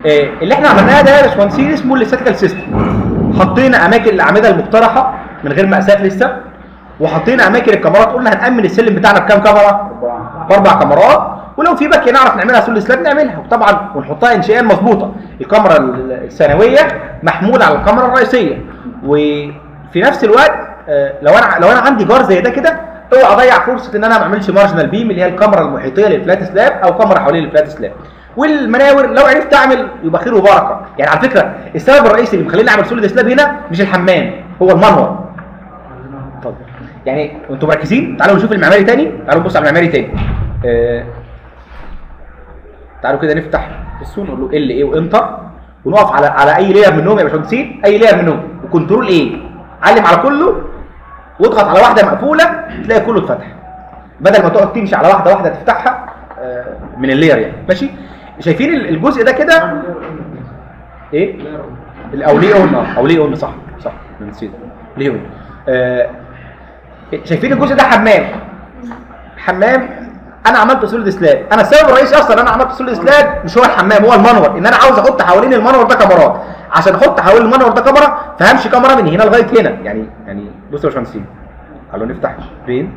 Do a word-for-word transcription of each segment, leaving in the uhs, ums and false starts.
آه اللي احنا عملناه ده يا باشمهندسين اسمه الاستاتيكال سيستم. حطينا اماكن الاعمده المقترحه من غير مقاسات لسه، وحطينا اماكن الكاميرات. قلنا هنامن السلم بتاعنا بكام كاميرا؟ باربع كاميرات، ولو في باكيه نعرف نعملها سول سلاب نعملها، وطبعا ونحطها انشائيا مظبوطه. الكاميرا الثانويه محموله على الكاميرا الرئيسيه، وفي نفس الوقت آه لو انا لو انا عندي جار زي ده كده، اوعى اضيع فرصه ان انا ما اعملش مارجنال بيم اللي هي الكاميرا المحيطيه للفلات سلاب او كاميرا حوالين الفلات سلاب. والمناور لو عرفت اعمل يبقى خير وبركه. يعني على فكره السبب الرئيسي اللي مخليني اعمل سوليد سلاب هنا مش الحمام، هو المنور. طب يعني انتوا مركزين؟ تعالوا نشوف المعماري تاني، تعالوا نبص على المعماري تاني. آه تعالوا كده نفتح السون نقول له ال ايه وانتر، ونقف على على اي لاير منهم يا باشمهندسين، اي لاير منهم، وكنترول ايه، علم على كله واضغط على واحده مقفوله تلاقي كله اتفتح، بدل ما تقعد تمشي على واحده واحده تفتحها آه من اللاير يعني. ماشي؟ شايفين الجزء ده كده ايه؟ او ليه اون او ليه اون صح صح نسيت ليه اون. آه شايفين الجزء ده حمام. حمام انا عملت سوليد سلاب. انا السبب الرئيسي اصلا انا عملت سوليد سلاب مش هو الحمام، هو المنور، ان انا عاوز احط حوالين المنور ده كاميرات. عشان احط حوالين المنور ده كاميرا فهمشي كاميرا من هنا لغايه هنا. يعني يعني بصوا يا باشمهندسين، تعالوا نفتح بين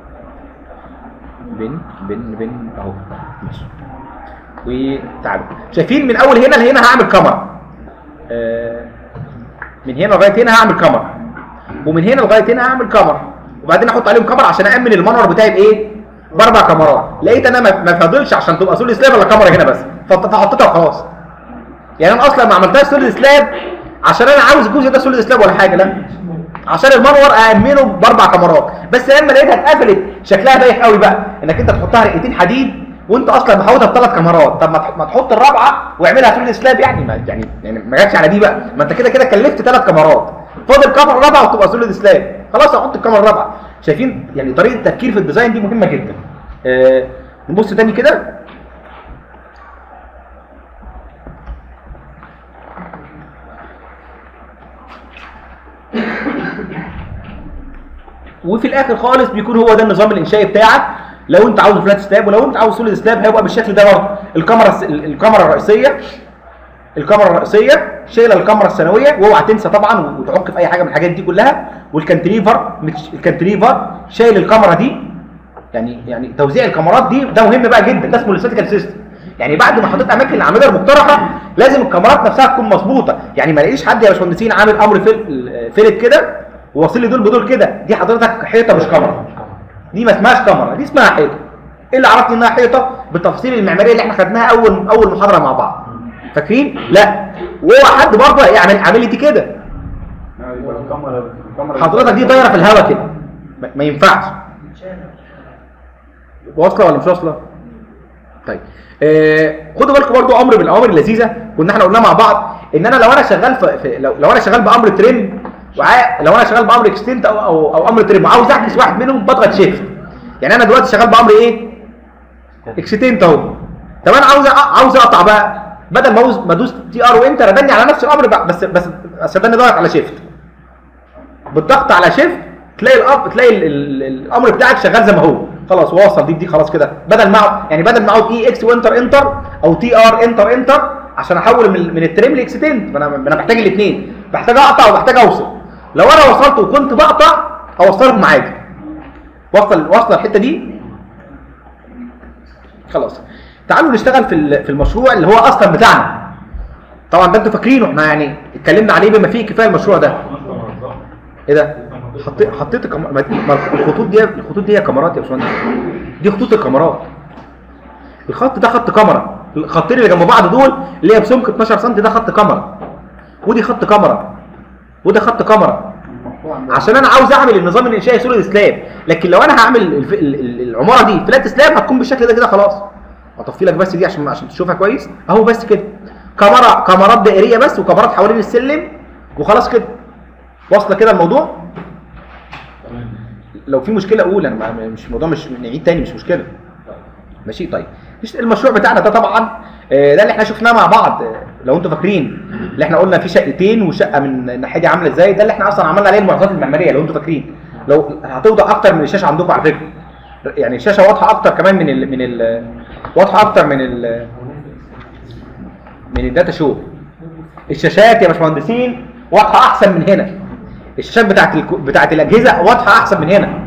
بين بين بين اهو ماشي. وتعالوا شايفين من اول هنا لهنا هعمل كاميرا، آه من هنا لغايه هنا هعمل كاميرا، ومن هنا لغايه هنا هعمل كاميرا، وبعدين احط عليهم كاميرا عشان امن المنور بتاعي بايه؟ باربع كاميرات. لقيت انا ما فاضلش عشان تبقى سوليد سلاب ولا كاميرا هنا بس، فحطيتها وخلاص. يعني انا اصلا ما عملتهاش سوليد سلاب عشان انا عاوز الجزء ده سوليد سلاب ولا حاجه، لا، عشان المنور امنه باربع كاميرات بس. لما لقيتها اتقفلت شكلها بايخ قوي بقى، انك انت تحطها رقتين حديد وانت اصلا محوطها بثلاث كاميرات. طب ما تحط الرابعه واعملها سوليد سلاب يعني، ما يعني يعني ما جاتش على دي بقى، ما انت كده كده كلفت ثلاث كاميرات، فاضل كاميرا رابعه وتبقى سوليد سلاب. خلاص احط الكاميرا الرابعه. شايفين يعني طريقه التفكير في الديزاين دي مهمه جدا. آه نبص تاني كده. وفي الاخر خالص بيكون هو ده النظام الانشائي بتاعك. لو انت عاوز فلات سلاب ولو انت عاوز سوليد سلاب هيبقى بالشكل ده برضه. الكاميرا الكاميرا الرئيسيه الكاميرا الرئيسيه شايله الكاميرا الثانويه، واوعى تنسى طبعا وتعك في اي حاجه من الحاجات دي كلها. والكانتليفر الكانتليفر شايل الكاميرا دي. يعني يعني توزيع الكاميرات دي ده مهم بقى جدا، ده اسمه الاستاتيكال سيستم. يعني بعد ما حطيت اماكن الاعمده المقترحه لازم الكاميرات نفسها تكون مظبوطه. يعني ما الاقيش حد يا باشمهندسين عامل امر فيلت كده وواصل لي دول بدول كده، دي حضرتك حيطه مش كاميرا، دي ما اسمهاش كاميرا، دي اسمها حيطه. ايه اللي عرفني انها حيطه؟ بالتفاصيل المعماريه اللي احنا خدناها اول اول محاضره مع بعض، فاكرين؟ لا، وهو حد برضه يعمل عامل لي دي كده، حضرتك دي طايره في الهواء كده، ما ينفعش. واصله ولا مش واصله؟ طيب آه خدوا بالكم برضو امر من الاوامر اللذيذه كنا احنا قلنا مع بعض، ان انا لو انا شغال في لو, لو انا شغال بامر تريم، لو انا شغال بامر اكستنت او او, أو امر تريم وعاوز اعكس واحد منهم بضغط شيفت. يعني انا دلوقتي شغال بامر ايه؟ اكستنت اهو. طب انا عاوز عاوز اقطع بقى، بدل ما ما ادوس تي ار وانتر ادني على نفس الامر بقى، بس بس بس ادني ضغط على شيفت. بالضغط على شيفت تلاقي الأب تلاقي ال ال الامر بتاعك شغال زي ما هو، خلاص وصل دي دي خلاص كده. بدل ما يعني بدل ما اقعد اي اكس وانتر انتر او تي ار انتر انتر عشان احول من من التريم لاكستنت، انا انا محتاج الاثنين، محتاج اقطع ومحتاج اوصل. لو انا وصلت وكنت بقطع اوصلكم عادي. وصل وصل الحته دي خلاص. تعالوا نشتغل في في المشروع اللي هو اصلا بتاعنا. طبعا ده انتوا فاكرينه، احنا يعني اتكلمنا عليه بما فيه كفايه المشروع ده. ايه ده؟ حطيت حطيت الخطوط دي الخطوط دي هي كاميرات يا باشمهندس. دي خطوط الكاميرات. الخط ده خط كاميرا، الخطين اللي جنب بعض دول اللي هي بسمك اتناشر سم ده خط كاميرا. ودي خط كاميرا. وده خط كاميرا. عشان انا عاوز اعمل النظام الانشائي سوليد سلاب، لكن لو انا هعمل العماره دي فلات سلاب هتكون بالشكل ده كده خلاص. هطفي لك بس دي عشان عشان تشوفها كويس اهو، بس كده. كاميرا كاميرات دائريه بس وكاميرات حوالين السلم وخلاص كده. واصله كده الموضوع؟ لو في مشكله اقول انا مش الموضوع مش نعيد تاني، مش مشكله. ماشي طيب. المشروع بتاعنا ده طبعا ده اللي احنا شفناه مع بعض لو انتوا فاكرين، اللي احنا قلنا في شقتين وشقه من الناحيه دي عامله ازاي، ده اللي احنا اصلا عملنا عليه الملاحظات المعماريه لو انتوا فاكرين. لو هتوضح اكتر من الشاشه عندكم على فكره، يعني الشاشه واضحه اكتر كمان من ال من ال واضحه اكتر من ال من الداتا شو. الشاشات يا باشمهندسين واضحه احسن من هنا. الشاشات بتاعت الك... بتاعت الاجهزه واضحه احسن من هنا.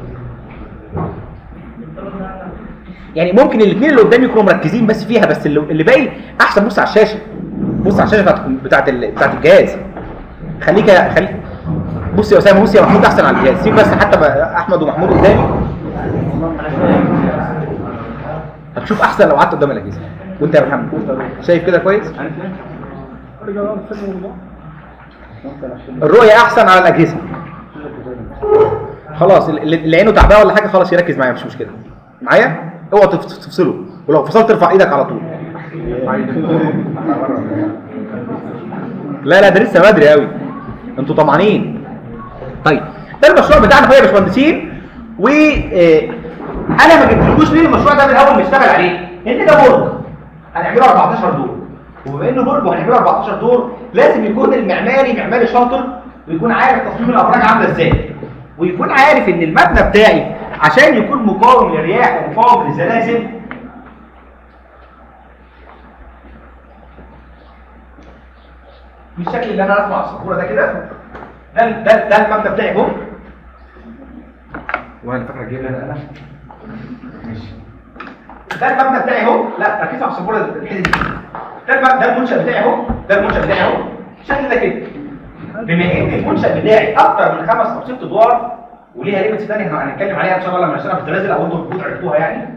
يعني ممكن الاثنين اللي قدامي يكونوا مركزين بس فيها، بس اللي, اللي باقي احسن. بص على الشاشه، بص على الشاشه بتاعت بتاعت, ال... بتاعت الجهاز. خليك خليك بص يا اسامه، بص يا محمود احسن على الجهاز. سيب بس حتى احمد ومحمود قدامي هتشوف احسن لو قعدت قدام الاجهزه. وانت يا محمد شايف كده كويس؟ الرؤيه احسن على الاجهزه. خلاص اللي عينه تعبانه ولا حاجه خلاص يركز معايا، مش مشكله. معايا؟ اوعى تفصله، ولو فصلت ارفع ايدك على طول. لا لا ده لسه بدري قوي، انتوا طمعانين. طيب ده المشروع بتاعنا يا باشمهندسين، و انا ما جبتلكوش ليه المشروع ده من الاول نشتغل عليه؟ ان ده برج هنعمله أربعتاشر دور، وبما انه برج وهنعمله أربعتاشر دور لازم يكون المعماري معماري شاطر، ويكون عارف تصميم الابراج عامله ازاي، ويكون عارف ان المبنى بتاعي عشان يكون مقاوم للرياح ومقاوم للزلازل بالشكل اللي انا رسمه على السبوره ده كده. ده ده ده المبنى بتاعي اهو. وانا فاكر اجيب لي انا ماشي. ده المبنى بتاعي اهو. لا ركزوا على السبوره الحته دي. ده ده المنشأ بتاعي اهو. ده المنشأ بتاعي اهو. الشكل ده كده. بما ان المنشأ بتاعي اكتر من خمس او ست ادوار وليها ليميتس ثانيه احنا هنتكلم عليها ان شاء الله لما نشتغل في الزلازل او انتم تكونوا عرفتوها يعني.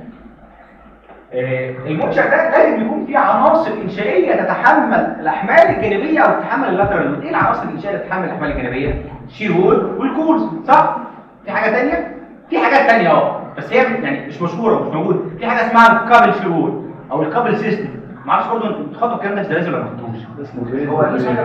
المنشأ ده لازم يكون فيه عناصر انشائيه تتحمل الاحمال الجانبيه او تتحمل اللاترال. ايه العناصر الانشائيه اللي تتحمل الاحمال الجانبيه؟ شير وول والكورز، صح؟ في حاجه ثانيه؟ في حاجات ثانيه اه بس هي يعني مش مشهوره ومش موجوده. في حاجه اسمها الكابل شير وول او الكابل سيستم. ما اعرفش برضه انتوا بتخاطبوا الكلام ده في الزلازل ولا ما بتخاطبوش؟ هو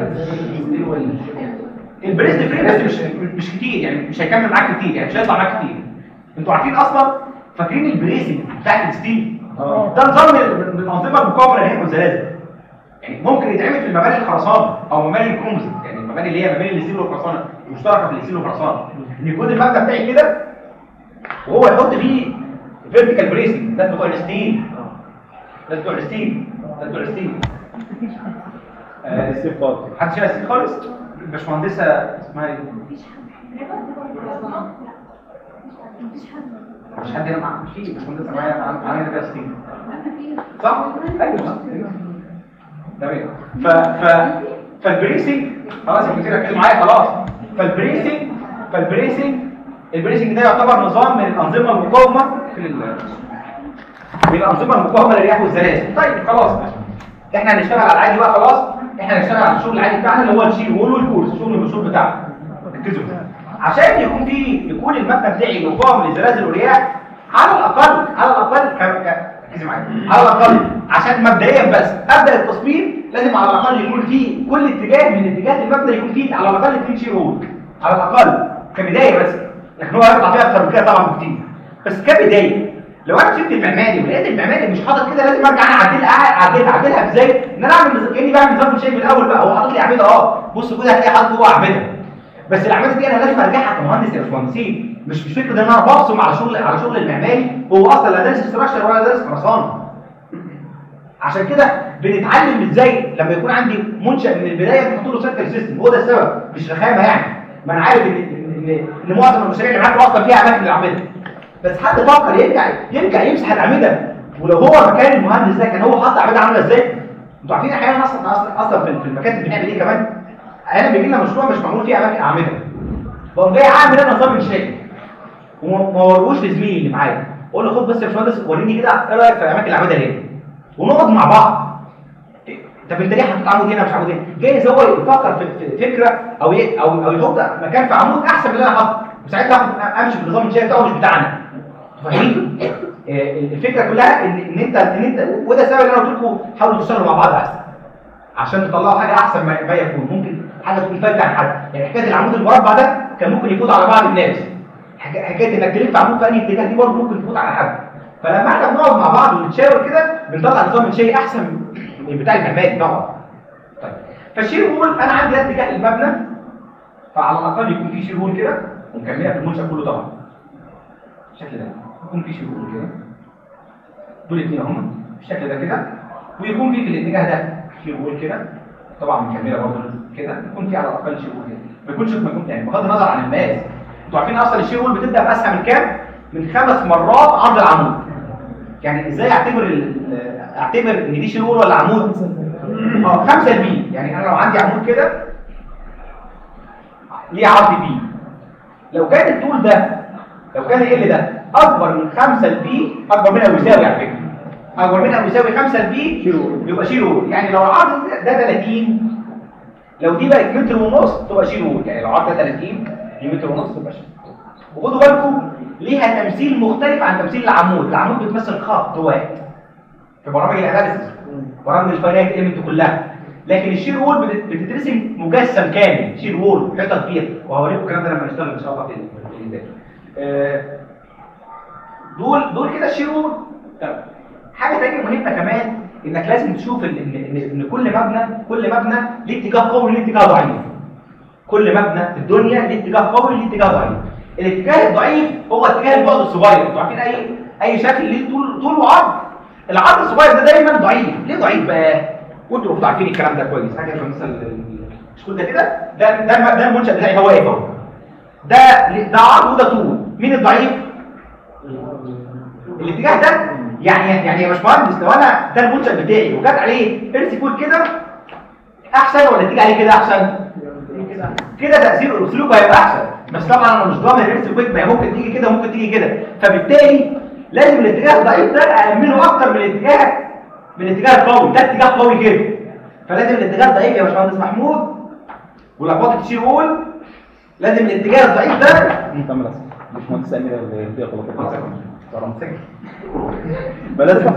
البريست فريم بس مش مش كتير يعني، مش هيكمل معاك كتير يعني، مش هيطلع معاك كتير. انتوا عارفين اصلا فاكرين البريسنج بتاعت الستيل؟ ده نظام من الانظمه المقاومه للرياح والزلازل. يعني ممكن يتعمل في المباني الخرسانه او مباني الكومبوزيت، يعني المباني اللي هي مباني الستيل والخرسانه المشتركه في الستيل والخرسانه، ان يكون المبنى بتاعي كده وهو يحط فيه فيرتيكال بريسنج. الناس بتوع الستيل، الناس بتوع الستيل، الناس بتوع الستيل الستيل خالص. محدش شايف الستيل خالص؟ الباشمهندسه اسمها ايه؟ مش حد هنا معاه؟ في باشمهندسه معايا معايا كده ستيل صح؟ ايوه صح تمام. ف ف فالبريسنج خلاص انت كده ركزوا معايا خلاص. فالبريسنج فالبريسنج البريسنج ده يعتبر نظام من الانظمه المقاومه في من الانظمه المقاومه للرياح والزلازل. طيب خلاص احنا هنشتغل على العادي بقى خلاص. احنا هنشتغل على الشغل العادي بتاعنا اللي هو الشير وول والكورس، الشغل المشهور بتاعنا. ركزوا عشان يكون في يكون المبنى بتاعي مقاوم للزلازل والرياح على الاقل على الاقل ركزوا معايا على الاقل عشان مبدئيا بس ابدا التصميم لازم على الاقل يكون في كل اتجاه من اتجاهات المبنى يكون فيه على الاقل اثنين شير وول على الاقل كبدايه بس. لكن هو هيطلع فيها اكتر من كده طبعا بكتير، بس كبدايه. لو انا شفت المعماري ولقيت المعماري مش حاطط كده لازم ارجع انا اعدلها اعدلها اعدلها ازاي؟ ان انا اعمل كاني بعمل نظام شيء من الاول بقى. هو حاطط لي اعمده اه بص كده هتلاقي حاطط جوه اعمده، بس الاعمده دي انا لازم ارجعها كمهندس يا باشمهندسين. مش مش فكره ان انا ببصم على شغل على شغل المعماري هو اصلا لا دارس استراكشر ولا دارس خرسانه. عشان كده بنتعلم ازاي لما يكون عندي منشأ من البدايه نحط له سيركل سيستم. هو ده السبب مش رخامه يعني. ما انا عارف ان ان ان معظم المشاريع اللي معاكم اصلا فيها اماكن للاعمده، بس حد فكر يرجع يرجع يمسح الاعمده. ولو هو مكان المهندس ده كان هو حاطط اعمده عامله ازاي؟ انتوا عارفين احيانا اصلا اصلا اصلا في المكاتب بنعمل ايه كمان؟ احيانا بيجي لنا مشروع مش معمول فيه اماكن اعمده، بقوم جاي عامل انا نظام انشائي وما وروش لزميلي اللي معايا، اقول له خد بس يا باشمهندس وريني كده ايه رايك في اماكن الاعمده هنا، ونقعد مع بعض. طب انت ليه حطيت عمود هنا مش عمود هنا؟ جايز هو يفكر في فكره او او او يحط مكان في عمود احسن من اللي انا حاطه، وساعتها امشي بالنظام الانشائي بتاعه مش بتاعنا. فاهمين؟ الفكره كلها ان ان انت ان انت وده السبب اللي انا قلت لكم حاولوا تشتغلوا مع بعض احسن عشان تطلعوا حاجه احسن ما يكون. ممكن حاجه تكون فايته عن حد، يعني حكايه العمود المربع ده كان ممكن يفوت على بعض الناس. حكايه انك تلف عمود في اي اتجاه دي برضه ممكن تفوت على حد. فلما احنا بنقعد مع بعض ونتشاور كده بنطلع نظام انشائي احسن من بتاع المعماري طبعا. طيب فالشير وول انا عندي اتجاه المبنى، فعلى الاقل يكون في شير وول كده ومكمله في المنشأ كله طبعا. بالشكل ده يكون في شير وول كده، دول الاثنين اهم بالشكل ده كده، ويكون في في الاتجاه ده شير وول كده، طبعا مكمله برضه كده، يكون في على الاقل شير وول كده، ما يكونش في مجنون يعني بغض النظر عن المقاس. انتوا عارفين اصلا الشير وول بتبدا باسها من كام؟ من خمس مرات عرض العمود. يعني ازاي اعتبر اعتبر ان دي شير وول ولا عمود؟ اه خمسة بي، يعني انا لو عندي عمود كده ليه عرض بي، لو كان الطول ده لو كان ال ده اكبر من خمسة البي، اكبر منها او يساوي على فكره، اكبر منها او يساوي خمسة البي يبقى شير وول. يعني لو العرض ده ثلاثين، لو دي بقت متر ونص تبقى شير وول، يعني لو العرض ده ثلاثين دي متر ونص تبقى شير. وخدوا بالكم ليها تمثيل مختلف عن تمثيل العمود. العمود بتمثل خط واحد في برامج الاناليسيس، برامج الفاينانت ايلمنت كلها، لكن الشير وول بتترسم مجسم كامل، شير وول حيطه كبيره، وهوريكم الكلام ده لما نشتغل ان شاء الله في الانتاج. دول دول كده الشير وول. طب حاجه ثانيه مهمه كمان، انك لازم تشوف ان ان ان كل مبنى كل مبنى ليه اتجاه قوي وليه اتجاه ضعيف. كل مبنى في الدنيا ليه اتجاه قوي وليه اتجاه ضعيف. الاتجاه الضعيف هو اتجاه البعد الصغير. انتوا عارفين اي اي شكل ليه طول طول وعرض، العرض الصغير ده دايما ضعيف. ليه ضعيف بقى؟ وانتوا المفروض عارفين الكلام ده كويس. حاجه مثلا مش كل ده كده، ده ده ده المنشأ بتاعي هو واقف اهو، ده ده عرض وده طول. مين الضعيف؟ الاتجاه ده. يعني يعني يا باشمهندس لو انا ده المنشأ بتاعي وجات عليه ارسي كود كده احسن ولا تيجي عليه كده احسن؟ كده تاثير الاسلوب هيبقى احسن، بس طبعا انا مش ضامن الارسي كود، ما ممكن تيجي كده وممكن تيجي كده، فبالتالي لازم الاتجاه الضعيف ده أأمنه اكتر من الاتجاه من الاتجاه القوي. ده اتجاه قوي كده، فلازم الاتجاه الضعيف يا باشمهندس محمود ولخبطه الشير وول، لازم الاتجاه الضعيف ده نكمل اصلا مش مهندس امير اللي فيها غلطات بلازم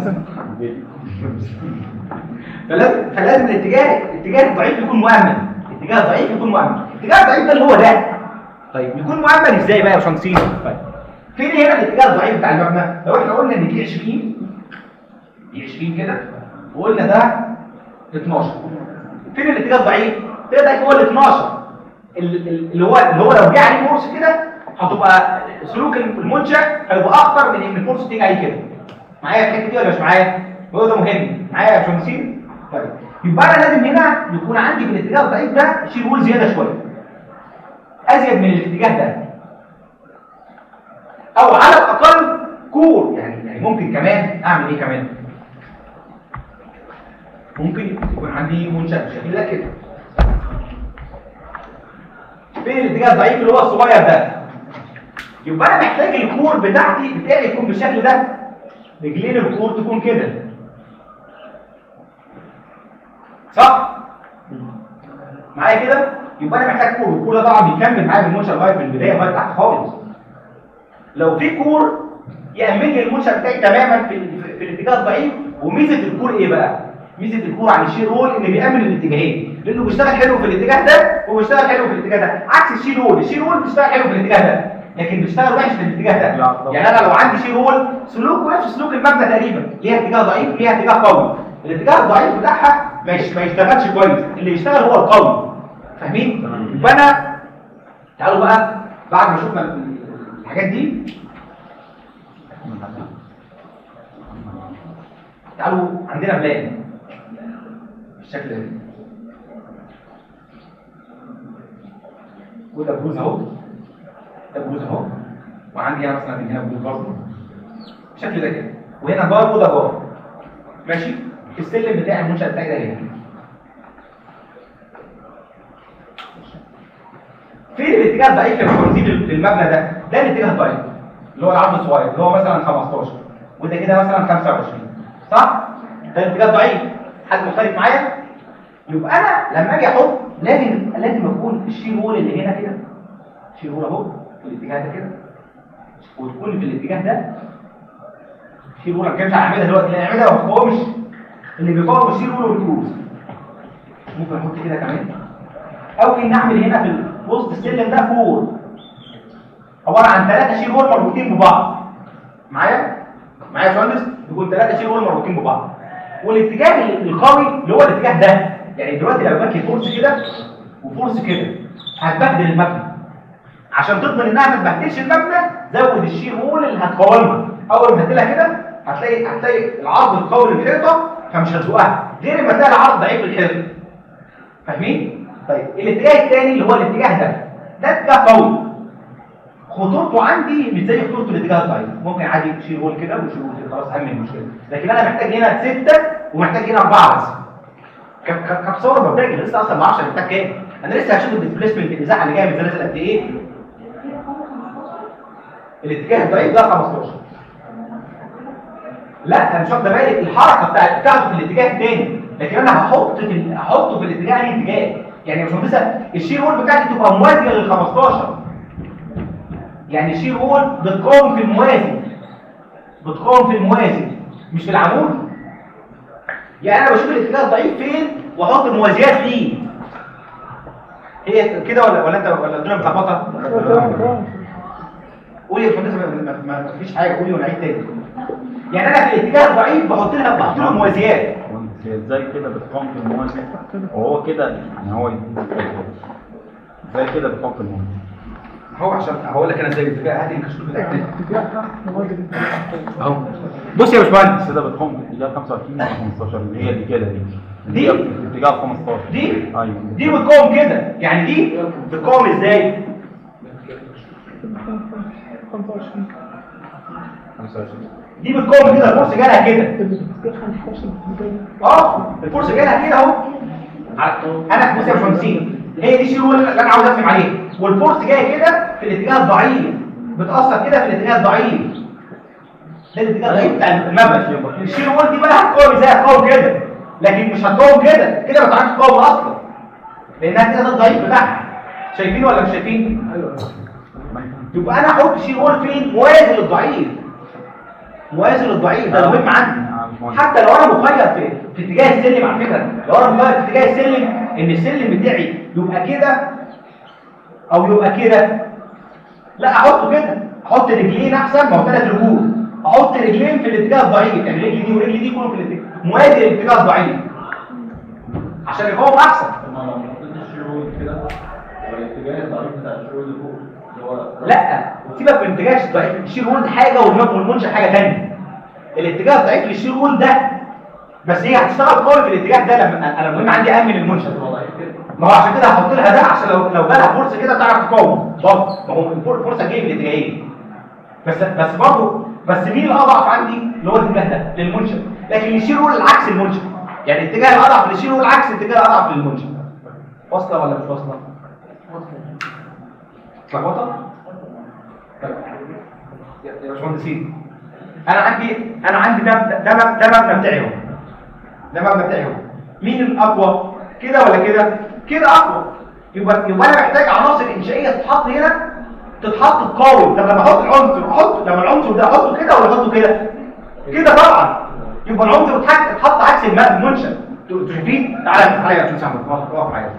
فلازم فلازم الاتجاه الاتجاه الضعيف يكون مؤمن. الاتجاه الضعيف يكون مؤمن. الاتجاه الضعيف ده اللي هو ده. طيب يكون مؤمن ازاي بقى يا باشمهندسين؟ طيب فين هنا الاتجاه الضعيف بتاع المبنى؟ لو احنا قلنا ان دي عشرين دي عشرين كده وقلنا ده اتناشر، فين الاتجاه الضعيف؟ ده هو ال اتناشر اللي هو اللي هو لو جه عليه فورس كده هتبقى سلوك المنشأ هيبقى اكتر من ان الفورس تيجي عليه كده. معايا الحته دي ولا مش معايا؟ هو ده مهم. معايا يا باشمهندسين؟ طيب يبقى انا لازم هنا يكون عندي في الاتجاه الضعيف ده شير وول زياده شويه، ازيد من الاتجاه ده، او على الاقل كور. يعني يعني ممكن كمان اعمل ايه كمان؟ ممكن يكون عندي منشأ بالشكل ده كده. فين الاتجاه الضعيف اللي هو الصغير ده؟ يبقى انا محتاج الكور بتاعتي بتاعي يكون بالشكل ده، رجلين الكور تكون كده، صح؟ معايا كده؟ يبقى انا محتاج كور، الكور ده طبعا بيكمل معايا بالمنشأ لغايه من البدايه لغايه تحت خالص. لو في كور يأمن لي المنشأ بتاعي تماما في, في الاتجاه الضعيف. وميزه الكور ايه بقى؟ ميزه الكور عن الشير وول ان بيأمن الاتجاهين، لانه بيشتغل حلو في الاتجاه ده وبيشتغل حلو في الاتجاه ده، عكس الشير وول. الشير وول بيشتغل حلو في الاتجاه ده لكن بيشتغل وحش في الاتجاه ده. يعني انا لو عندي شير وول سلوكه نفس سلوك المبنى تقريبا، ليها اتجاه ضعيف ليها اتجاه قوي. الاتجاه الضعيف بتاعها ما يشتغلش كويس، اللي يشتغل هو القوي. فاهمين؟ يبقى انا تعالوا بقى بعد ما شفنا الحاجات دي تعالوا عندنا بلان بالشكل ده، وده بروز اهو، ده بروز اهو، وعندي انا مثلا من هنا بروز برضه بالشكل ده كده، وهنا بار وده بار. ماشي؟ السلم بتاع المنشأ بتاعي ده هنا. فين الاتجاه الضعيف يا باشمهندسين للمبنى ده؟ ده الاتجاه الضعيف اللي هو العرض الصغير اللي هو مثلا خمستاشر، وده كده مثلا خمسة وعشرين، صح؟ ده الاتجاه الضعيف. حد مختلف معايا؟ يبقى انا لما اجي احط لازم لازم اكون الشير وول اللي هنا كده، الشير وول اهو في الاتجاه ده كده، وتكون في الاتجاه ده الشير وول. انا ما بتكلمش على الاعمده دلوقتي، الاعمده ما بتقاومش، اللي بيقاوم الشير وول والكروز. ممكن احط كده كمان، او ان اعمل هنا في وسط السلم ده كور عباره عن ثلاثه شير وول مربوطين ببعض. معايا؟ معايا يا باشمهندس؟ يكون ثلاثه شير وول مربوطين ببعض، والاتجاه القوي اللي هو الاتجاه ده. يعني دلوقتي لو باكي فورس كده وفورس كده هتبهدل المبنى. عشان تضمن انها ما تبهدلش المبنى زود الشير وول اللي هتقاومها. اول ما تديلها كده هتلاقي هتلاقي العرض القوي للحيطه فمش هتزقها، غير لما تلاقي العرض ضعيف الحفظ. فاهمين؟ طيب الاتجاه الثاني اللي هو الاتجاه ده، ده اتجاه قوي، خطورته عندي مش زي خطوره الاتجاه الضعيف، ممكن عادي تشيل هول كده وتشيل هول كده خلاص اهم المشكله، لكن انا محتاج هنا سته ومحتاج هنا اربعه بس. كتصور مبدئي لسه اصلا ما اعرفش انا محتاج كام، انا لسه هشوف الديسبيسمنت الازاحه اللي جايه من زلازل قد ايه. الاتجاه الضعيف ده خمستاشر. لا انا مش واخد بالي الحركه بتاعت بتاعته في الاتجاه الثاني، لكن انا هحط في هحطه في الاتجاه انهي اتجاه؟ يعني مش مهندسه الشير وول بتاعتي تبقى موازيه لل خمستاشر، يعني الشير وول بتقاوم في الموازي، بتقاوم في الموازي مش في العمود. يعني انا بشوف الاتجاه الضعيف فين واحط الموازيات ليه. هي كده ولا ولا انت ولا الدنيا متلخبطه؟ قولي يا باشمهندس ما فيش حاجه، قولي ونعيد تاني. يعني انا في الاتجاه الضعيف بحط لها بحط له موازيات. هي ازاي كده بتقاوم في الموازي وهو كده يعني هو ازاي كده بتقاوم في الموازي؟ هو عشان هقول لك انا ازاي الاتجاه هذه الكشكول بتاعتنا اهو. بص يا باشمهندس كده بتقاوم في اتجاه خمسة وعشرين ولا خمستاشر اللي هي دي كده دي دي في اتجاه خمستاشر دي ايوه دي بتقاوم كده، يعني دي بتقاوم ازاي؟ خمسة وعشرين دي بتقاوم كده، الفرصه جالها كده اه الفرصه جالها كده اهو. انا بص يا باشمهندسين هي دي الشير اللي انا عاوز افهم عليه، والفورس جايه كده في الاتجاه الضعيف، بتاثر كده في الاتجاه الضعيف، ده الاتجاه الضعيف بتاع المبنى. الشير وول دي بقى هتقاوم ازاي؟ هتقاوم كده، لكن مش هتقاوم كده كده، ما تعرفش تقاوم اصلا لانها كده ده الضعيف بتاعها. شايفين ولا مش شايفين؟ ايوه. يبقى انا احط شير وول فين؟ موازي للضعيف، موازي للضعيف، ده مهم عندي. حتى لو انا مخير في في اتجاه السلم، على فكره لو انا مخير في اتجاه السلم ان السلم بتاعي يبقى كده او يبقى كده، لا احطه كده، احط رجلين احسن، ما هو ثلاث رجول، احط رجلين في الاتجاه الضعيف، يعني رجلي دي ورجلي دي كله في الاتجاه موازي للاتجاه الضعيف عشان يقاوم احسن. الاتجاه الضعيف بتاع الشغل اللي فوق لا سيبك من اتجاه الضعيف، الشير وول حاجه والمنشا حاجه ثانيه. الاتجاه الضعيف للشير وول ده بس هي هتشتغل قوي في الاتجاه ده لما انا المهم عندي امن المنشا، ما هو عشان كده هحط لها ده عشان لو لو جالها فرصه كده تعرف تقاوم برضه، ما هو الفرصه جايه من الاتجاهين بس بس برضه بس مين الاضعف عندي؟ اللي هو الاتجاه ده للمنشا، لكن الشير وول العكس المنشا، يعني الاتجاه الاضعف للشير وول العكس الاتجاه الاضعف للمنشا. واصله ولا مش واصله؟ اتلخبطه؟ طيب يا باشمهندسين انا عندي انا عندي ده ده ده مبنى بتاعي اهو، ده مبنى بتاعي اهو، مين الاقوى كده ولا كده؟ كده اقوى، يبقى يبقى انا محتاج عناصر انشائيه تتحط هنا، تتحط تقاوم. طب لما احط العنصر احط لما العنصر ده احطه كده ولا احطه كده؟ كده طبعا، يبقى العنصر اتحط عكس المنشا. انتوا شايفين؟ تعالى تعالى يا استاذ محمد اقف معايا،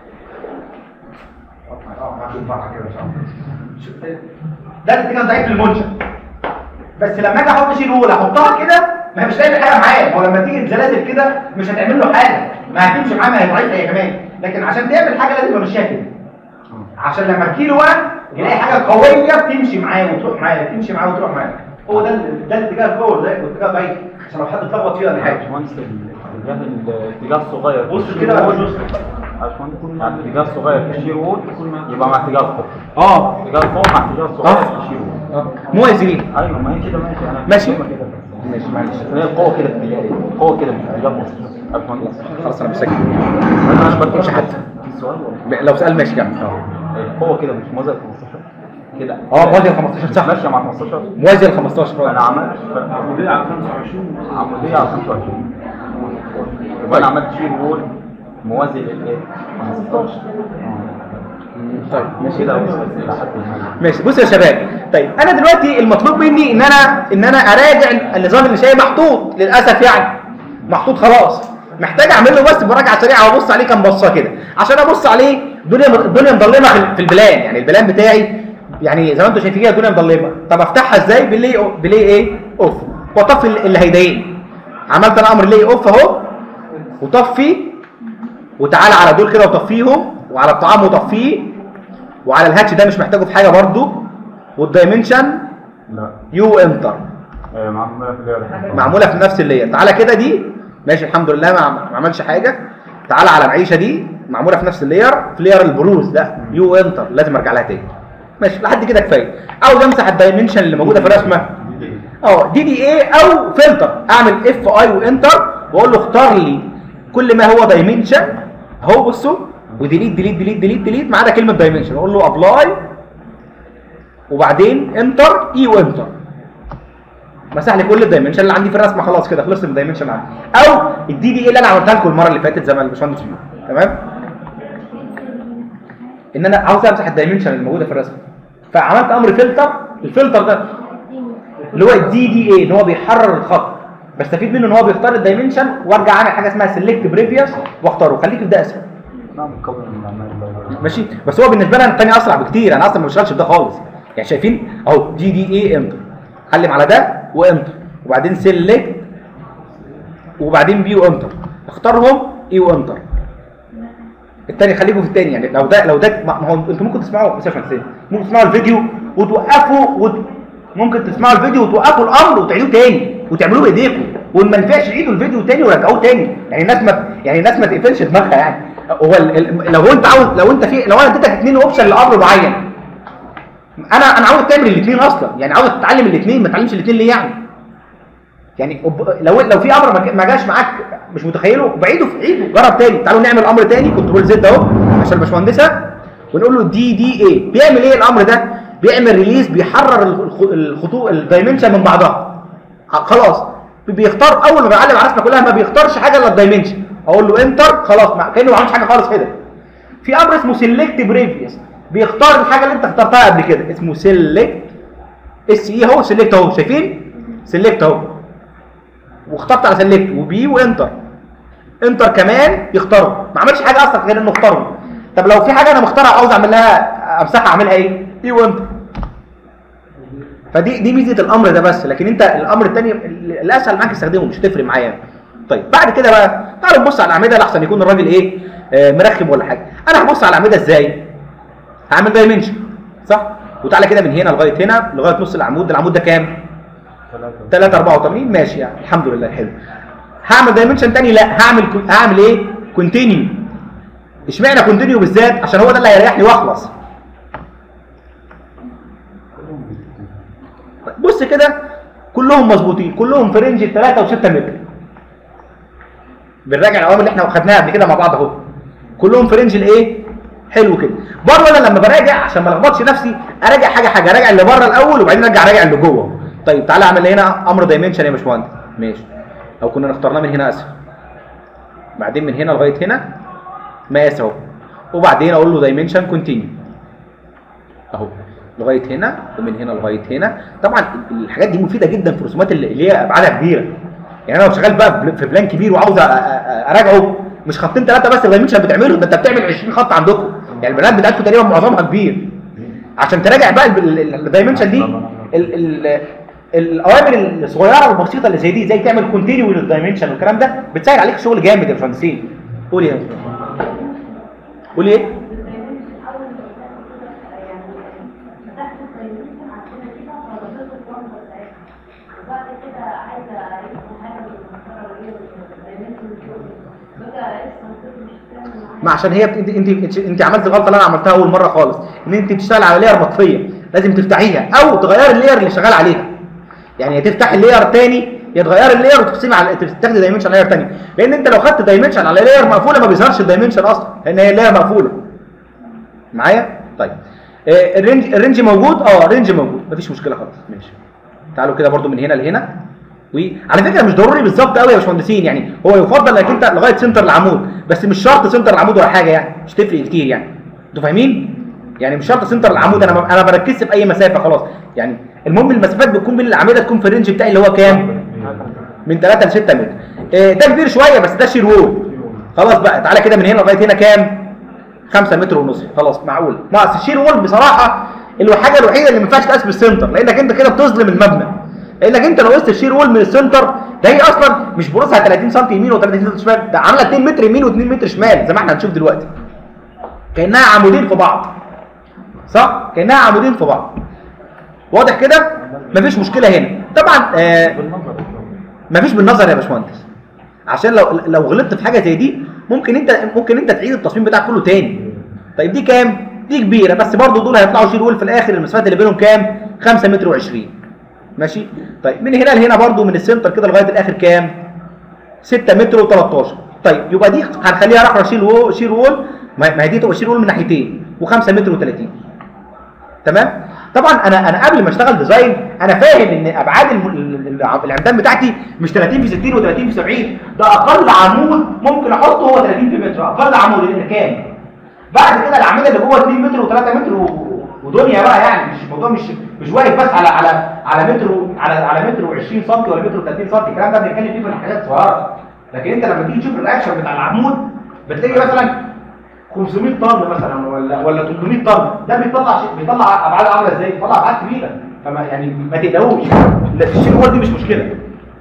اقف معايا شوف فرحه كده ان شاء الله. ده الاتجاه ضعيف للمنشا، بس لما اجي احط شيل وول احطها كده ما هي مش هتعمل حاجه معايا، هو لما تيجي الزلازل كده مش هتعمل له حاجه، ما هتمشي معاه، ما هي ضعيفه هي كمان، لكن عشان تعمل حاجه لازم امشيها كده، عشان لما تجيله وقت يلاقي حاجه قويه بتمشي معاه وتروح معاه، تمشي معاه وتروح معاه. هو ده ده الاتجاه القوي ده والاتجاه الضعيف، عشان لو حد اتلخبط فيه ولا حاجه. باشمهندس الاتجاه الاتجاه الصغير بص كده يا باشمهندس، يعني الاتجاه الصغير في الشير وول يبقى مع اتجاه القوه. اه اتجاه القوه مع اتجاه الصغير في الشير وول. موازي ليه؟ ايوه ما هي كده ماشي، انا ماشي كده ماشي معلش، هي القوه كده في اتجاه القوه كده مش اتجاه مصر. باشمهندس خلاص انا مسجل، انا مش بقولش حد في سؤال ولا لو سأل ماشي كمل. اه القوه كده مش موازيه ل خمستاشر كده؟ اه موازي ل خمستاشر صح، ماشيه مع خمستاشر، موازي ل خمستاشر. انا عملت عموديه على خمسة وعشرين عموديه على خمسة وعشرين، يبقى انا عملت شير وول موازي للايه؟ خمستاشر. طيب ماشي كده ماشي. بص يا شباب، طيب انا دلوقتي المطلوب مني ان انا ان انا اراجع النظام الانشائي محطوط للاسف، يعني محطوط خلاص، محتاج اعمل له بس مراجعه سريعه وابص عليه كام بصه كده عشان ابص عليه. الدنيا الدنيا مظلمه في البلان، يعني البلان بتاعي يعني زي ما انتم شايفين كده الدنيا مظلمه. طب افتحها ازاي؟ باللي باللي ايه اوف، واطفي اللي هيضايقني. عملت انا امر لي اوف اهو، وطفي، وتعالى على دول كده وطفيهم، وعلى الطعام وطفيه، وعلى الهاتش ده مش محتاجه في حاجه برضو، والدايمنشن لا يو انتر معموله في اللير، معموله في نفس اللير. تعالى كده دي ماشي الحمد لله ما ما عملش حاجه. تعالى على العيشه دي معموله في نفس اللاير، في لاير البروز ده يو انتر لازم ارجع لها تاني. ماشي لحد كده كفايه. عاوز امسح الدايمنشن اللي موجوده في الرسمه اه دي دي ايه او فلتر، اعمل اف اي وانتر واقول له اختار لي كل ما هو دايمنشن اهو بصوا، وديليت ديليت ديليت ديليت ديليت ما عدا كلمه دايمنشن، اقول له ابلاي وبعدين انتر اي وانتر، مسح لي كل الدايمنشن اللي عندي في الرسمه. خلاص كده خلصت من الدايمنشن عندي. او الدي دي ايه اللي انا عملتها لكم المره اللي فاتت زي ما الباشمهندس بيقول. تمام؟ ان انا عاوز امسح الدايمنشن اللي موجوده في الرسمه، فعملت امر فلتر. الفلتر ده اللي هو الدي دي ايه، ان هو بيحرر الخط، بستفيد منه ان هو بيختار الدايمنشن وارجع اعمل حاجه اسمها سيلكت بريفيوس واختاره. خليك في ده اسهل. ماشي؟ بس هو بالنسبه لي انا الثاني اسرع بكتير، انا اصلا ما بشتغلش بده خالص. يعني شايفين اهو دي دي ايه انتر، علم على ده وانتر وبعدين سيلكت وبعدين بي وانتر، اختارهم اي وانتر. الثاني خليكم في الثاني، يعني لو ده لو ده ما هو انتوا ممكن تسمعوا بس عشان تاني. ممكن تسمعوا الفيديو وتوقفوا وت... ممكن تسمعوا الفيديو وتوقفوا الامر وتعيدوه تاني وتعملوه بايديكم، وان ما نفعش عيدوا الفيديو تاني ورجعوه تاني. يعني الناس ما يعني الناس ما تقفلش دماغها. يعني هو ال... لو انت عاوز لو انت في لو انا اديتك اثنين اوبشن لامر معين، انا انا عاوز تعمل الاثنين اصلا، يعني عاوز تتعلم الاثنين، ما تتعلمش الاثنين ليه يعني؟ يعني لو لو في امر ما جاش معاك مش متخيله بعيده في عيده جرب تاني. تعالوا نعمل امر تاني كنترول زد اهو عشان الباشمهندسه ونقول له دي دي ايه. بيعمل ايه الامر ده؟ بيعمل ريليز، بيحرر الخطوط الدايمنشن من بعضها. خلاص بيختار اول ما بعلم على الرسمه كلها ما بيختارش حاجه الا الدايمنشن، اقول له انتر خلاص كانه ما عملش حاجه خالص كده. في امر اسمه سيلكت بريفيوس، بيختار الحاجه اللي انت اخترتها قبل كده، اسمه سيلكت اس اي اهو سيلكت اهو شايفين؟ سيلكت اهو واخترت على سيلكت وبي وانتر. انتر كمان يختاره، ما عملش حاجه اصلا غير انه اختاره. طب لو في حاجه انا مختارها عاوز اعمل لها امسحها اعملها ايه؟ اي وانتر. فدي دي ميزه الامر ده بس، لكن انت الامر الثاني الاسهل معاك استخدمه مش هتفرق معايا. طيب بعد كده بقى تعالوا نبص على الاعمده لحسن يكون الراجل ايه آه مرخم ولا حاجه. انا هبص على الاعمده ازاي؟ هعمل دايمنشن صح؟ وتعالى كده من هنا لغايه هنا لغايه نص العمود. العمود ده كام؟ ثلاثة أربعة وثمانين ماشي يعني الحمد لله حلو. هعمل دايمنشن ثاني؟ لا هعمل هعمل ايه؟ كونتينيو. اشمعنى كونتينيو بالذات؟ عشان هو ده اللي هيريحني واخلص. بص كده كلهم مظبوطين، كلهم في رينج ثلاثة وستة متر. بنراجع الاوامر اللي احنا خدناها قبل كده مع بعض اهو. كلهم في رينج الايه؟ حلو كده. بره انا لما براجع عشان ما الخبطش نفسي اراجع حاجه حاجه، اراجع اللي بره الاول وبعدين ارجع اراجع اللي جوه. طيب تعالى اعمل هنا امر دايمنشن يا باشمهندس. ماشي. لو كنا اخترناه من هنا اسف. بعدين من هنا لغايه هنا مقاس اهو. وبعدين اقول له دايمنشن كونتينيو. اهو. لغايه هنا ومن هنا لغايه هنا. طبعا الحاجات دي مفيده جدا في الرسومات اللي هي ابعادها كبيره. يعني انا لو شغال بقى في بلان كبير وعاوز اراجعه مش خطين ثلاثه بس الدايمنشن بتعمله، ده انت بتعمل عشرين خط عندكم. يعني البلانات بتاعتكم تقريبا معظمها كبير. عشان تراجع بقى الدايمنشن دي ال ال الاوامر الصغيره البسيطه اللي زي دي زي تعمل كونتينيو للدايمنشن والكلام ده بتسهل عليك شغل جامد يا باشمهندسين. قول ايه؟ قول ايه؟ ما عشان هي انت انت انت عملت الغلطه اللي انا عملتها اول مره خالص، ان انت بتشتغل على لاير مطفيه لازم تفتحيها او تغير اللاير اللي شغال عليها. يعني يا تفتح اللاير تاني يا تغير اللاير وتقسمي على تاخدي دايمنشن لاير تاني، لان انت لو خدت دايمنشن على لاير مقفوله ما بيظهرش الدايمنشن اصلا لان هي اللاير مقفوله. معايا؟ طيب آه الرينج الرينج موجود؟ اه الرينج موجود مفيش مشكله خالص. ماشي. تعالوا كده برده من هنا لهنا. وعلى فكره مش ضروري بالظبط قوي يا باشمهندسين، يعني هو يفضل انك انت لغايه سنتر العمود بس مش شرط سنتر العمود ولا حاجه، يعني مش تفرق كتير. يعني انتوا فاهمين؟ يعني مش شرط سنتر العمود، انا انا بركزش في اي مسافه خلاص. يعني المهم المسافات بتكون بين الاعمده تكون في الرينج بتاعي اللي هو كام؟ من ثلاثة ل ستة متر. إيه ده كبير شويه بس ده شير وول. خلاص بقى تعالى كده من هنا لغايه هنا كام؟ خمسة متر ونص. خلاص معقول. ناقص الشير وول بصراحه الحاجه الوحيده اللي ما ينفعش تقاس بالسنتر لانك انت كده بتظلم المبنى. لانك انت لو قست الشير وول من السنتر ده هي اصلا مش بروسها ثلاثين سم يمين و30 سم شمال، ده عامله اتنين متر يمين و2 متر شمال زي ما احنا هنشوف دلوقتي. كانها عمودين في بعض. صح؟ كانها عمودين في بعض. واضح كده؟ مفيش مشكله هنا. طبعا آه مفيش بالنظر يا باشمهندس. عشان لو لو غلطت في حاجه زي دي ممكن انت ممكن انت تعيد التصميم بتاعك كله تاني. طيب دي كام؟ دي كبيره، بس برضو دول هيطلعوا شير وول في الاخر. المسافات اللي بينهم كام؟ خمسة متر وعشرين. ماشي. طيب من هنا لهنا برضو من السنتر كده لغايه الاخر كام؟ ستة متر وتلتاشر. طيب يبقى دي هنخليها رقم شير وول شير وول ما هي دي تبقى شير وول من ناحيتين و5 متر وتلاتين. تمام؟ طبعا انا انا قبل ما اشتغل ديزاين انا فاهم ان ابعاد العمدان بتاعتي مش تلاتين في ستين و30 في سبعين، ده اقل عمود ممكن احطه هو تلاتين في متر، اقل عمود الاركان. بعد كده الاعمده اللي جوه اتنين متر و3 متر ودنيا بقى، يعني مش الموضوع مش مش واقف بس على على على متر على على متر و20 سم ولا متر و30 سم. الكلام ده بنتكلم فيه في الحاجات الصغيره، لكن انت لما تيجي تشوف الاكشن بتاع العمود بتلاقي مثلا خمسمية طن مثلا ولا ولا تلتمية طن، ده بيطلع بيطلع ابعاد عامله ازاي؟ بيطلع ابعاد كبيره. فما يعني ما تقلقوش، الشير وول دي مش مشكله.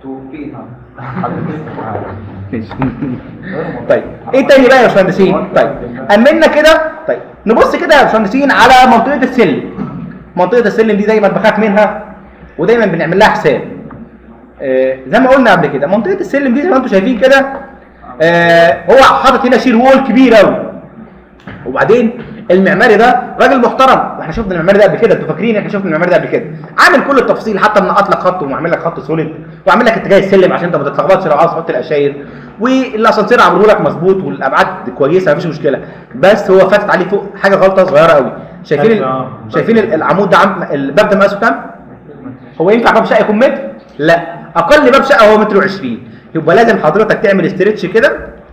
طيب ايه تاني بقى يا باشمهندسين؟ طيب امنا كده. طيب نبص كده يا باشمهندسين على منطقه السلم. منطقه السلم دي دايما بخاف منها ودايما بنعمل لها حساب. آه زي ما قلنا قبل كده منطقه السلم دي زي ما انتم شايفين كده، آه هو حاطط هنا شير وول كبير قوي. وبعدين المعماري ده راجل محترم، واحنا شفنا المعماري ده قبل كده، انتوا فاكرين احنا شفنا المعماري ده قبل كده، عامل كل التفاصيل، حتى منقط لك خط ومعمل لك خط سوليد وعامل لك اتجاه السلم عشان انت ما تتلخبطش لو عاوز تحط الاشاير، والاسانسير عامله لك مظبوط والابعاد كويسه مفيش مشكله. بس هو فاتت عليه فوق حاجه غلطه صغيره قوي. شايفين ال... شايفين العمود ده عم... الباب ده مقاسه كام؟ هو ينفع باب شقه يكون متر؟ لا، اقل باب شقه هو متر وعشرين. يبقى لازم حضرتك تعمل استرتش كده،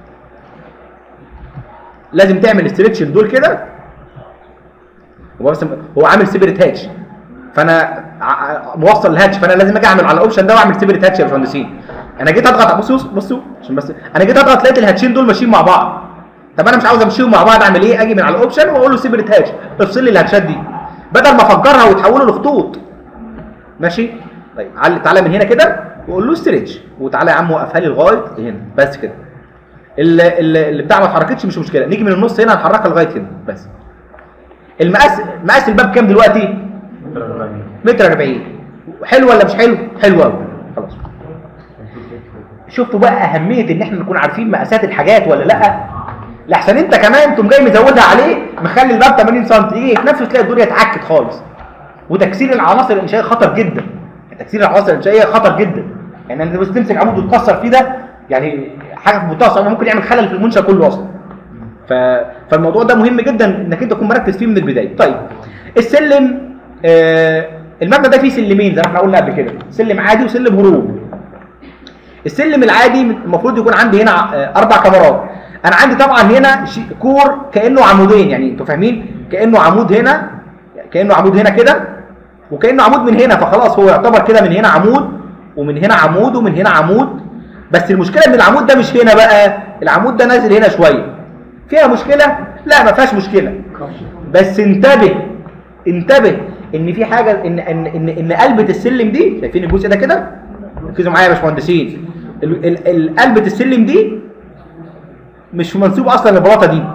لازم تعمل استرتش دول كده. هو بس هو عامل سيبريت هاتش، فانا موصل الهاتش، فانا لازم اجي اعمل على الاوبشن ده واعمل سيبريت هاتش يا باشمهندسين. انا جيت اضغط، بصوا بصوا عشان بس انا جيت اضغط لقيت الهاتشين دول ماشيين مع بعض. طب انا مش عاوز امشيهم مع بعض، اعمل ايه؟ اجي من على الاوبشن واقول له سيبريت هاتش، افصل لي الهاتشات دي بدل ما افجرها وتحولوا لخطوط. ماشي؟ طيب تعالى من هنا كده وقول له ستريتش، وتعالى يا عم وقفها لي لغايه هنا بس كده. اللي بتاع ما اتحركتش مش مشكله، نيجي من النص هنا نحركها لغايه هنا بس. المقاس مقاس الباب كام دلوقتي؟ متر أربعين. حلو ولا مش حلو؟ حلو قوي. خلاص. شفتوا بقى اهميه ان احنا نكون عارفين مقاسات الحاجات ولا لا؟ لحسن انت كمان تقوم جاي مزودها عليه مخلي الباب تمانين سم، يجي يتنفس تلاقي الدنيا اتعكت خالص. وتكسير العناصر الانشائيه خطر جدا. تكسير العناصر الانشائيه خطر جدا. يعني انت بس تمسك عمود وتكسر فيه ده يعني حاجه في منتهى الصعوبه، ممكن يعمل خلل في المنشا كله اصلا. ف... فالموضوع ده مهم جدا انك انت تكون مركز فيه من البدايه. طيب السلم، آه المبنى ده فيه سلمين زي ما احنا قلنا قبل كده، سلم عادي وسلم هروب. السلم العادي المفروض يكون عندي هنا آه اربع كاميرات. انا عندي طبعا هنا كور كانه عمودين، يعني انتوا فاهمين؟ كانه عمود هنا، كانه عمود هنا كده، وكانه عمود من هنا، فخلاص هو يعتبر كده من هنا عمود ومن هنا عمود ومن هنا عمود. بس المشكله ان العمود ده مش هنا بقى، العمود ده نازل هنا شويه. فيها مشكله؟ لا ما فيهاش مشكله، بس انتبه انتبه ان في حاجه، ان ان ان, إن قلبه السلم دي، شايفين الجزء ده كده؟ ركزوا معايا يا باشمهندسين، قلبه السلم دي مش منسوب اصلا للبلاطه دي.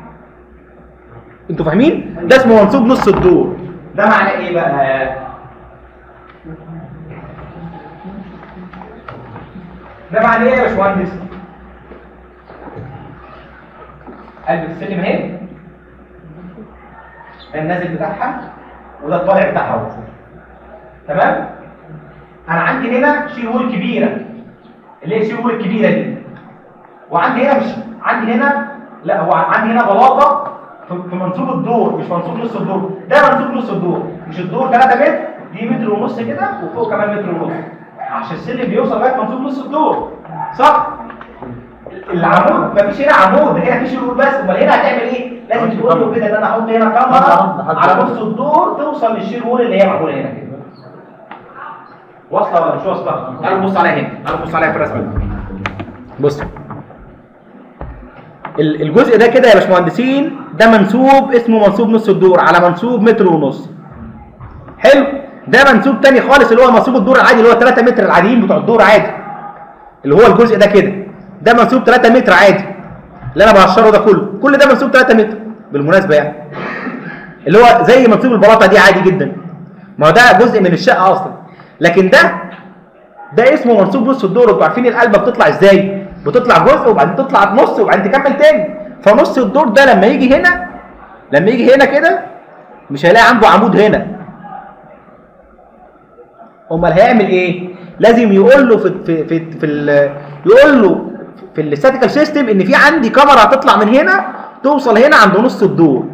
انتوا فاهمين؟ ده اسمه منسوب نص الدور. ده معناه ايه بقى؟ ده معناه ايه يا باشمهندس؟ قلب السلم اهي، النازل بتاعها وده الطالع بتاعها اهو. تمام؟ انا عندي هنا شير وول كبيره اللي هي شير وول الكبيره دي، وعندي هنا مش عندي هنا لا هو عندي هنا بلاطه في منسوب الدور، مش منسوب نص الدور. ده منسوب نص الدور، مش الدور تلاتة متر، دي متر ونص كده وفوق كمان متر ونص عشان السلم بيوصل لغايه منسوب نص الدور. صح؟ العمود مفيش هنا عمود، هنا في شير وول بس. امال هنا هتعمل ايه؟ لازم تقول له كده ان انا احط هنا كاميرا على نص الدور توصل للشير وول اللي هي معموله هنا كده. واصله ولا مش واصله؟ تعالوا نبص عليها هنا، تعالوا نبص عليها في الرسمه. بص الجزء ده كده يا باشمهندسين ده منسوب اسمه منسوب نص الدور على منسوب متر ونص. حلو؟ ده منسوب تاني خالص اللي هو منسوب الدور العادي اللي هو تلاتة متر العاديين بتوع الدور عادي، اللي هو الجزء ده كده، ده منسوب تلاتة متر عادي اللي انا بهشره ده كله، كل ده منسوب تلاتة متر بالمناسبه، يعني اللي هو زي منسوب البلاطه دي عادي جدا. ما هو ده جزء من الشقه اصلا. لكن ده ده اسمه منسوب نص الدور. انتوا عارفين القلبه بتطلع ازاي؟ بتطلع جزء وبعدين تطلع نص وبعدين تكمل تاني. فنص الدور ده لما يجي هنا لما يجي هنا كده مش هيلاقي عنده عمود هنا. امال هيعمل ايه؟ لازم يقول له في في في, في يقول له في الاستاتيكال سيستم ان في عندي كاميرا هتطلع من هنا توصل هنا عند نص الدور.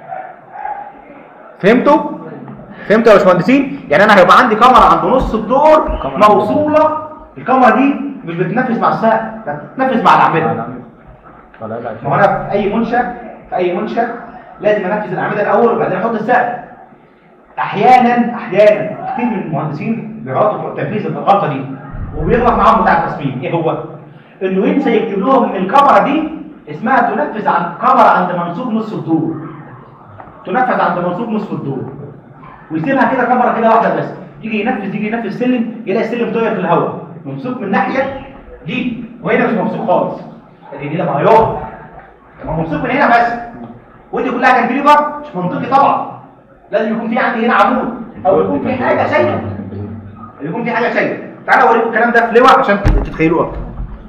فهمتوا؟ فهمتوا يا باشمهندسين؟ يعني انا هيبقى عندي كاميرا عند نص الدور موصوله. الكاميرا دي مش بتتنفذ مع السقف، ده بتتنفذ مع الاعمده. ما هو انا في اي منشا في اي منشا لازم انفذ الاعمده الاول وبعدين احط السقف. احيانا احيانا كتير من المهندسين بيغلطوا في تنفيذ الغلطه دي وبيغلط معاهم بتاع التصميم. ايه هو؟ انه ينسى يكتب لهم ان الكاميرا دي اسمها تنفذ عند كاميرا عند منسوب نص الدور. تنفذ عند منسوب نصف الدور ويسيبها كده كاميرا كده واحده بس. يجي ينفذ يجي ينفذ سلم يلاقي السلم طاير في الهواء ممسوك من ناحيه دي وهنا مش ممسوك خالص. دي لما هيقع لما ممسوك من هنا بس ودي كلها كانتليفر مش منطقي طبعا. لازم يكون في عندي هنا عمود او يكون في حاجه شايله يكون في حاجه شايله. تعالوا اوريكم الكلام ده في لوح عشان تتخيلوه اكتر.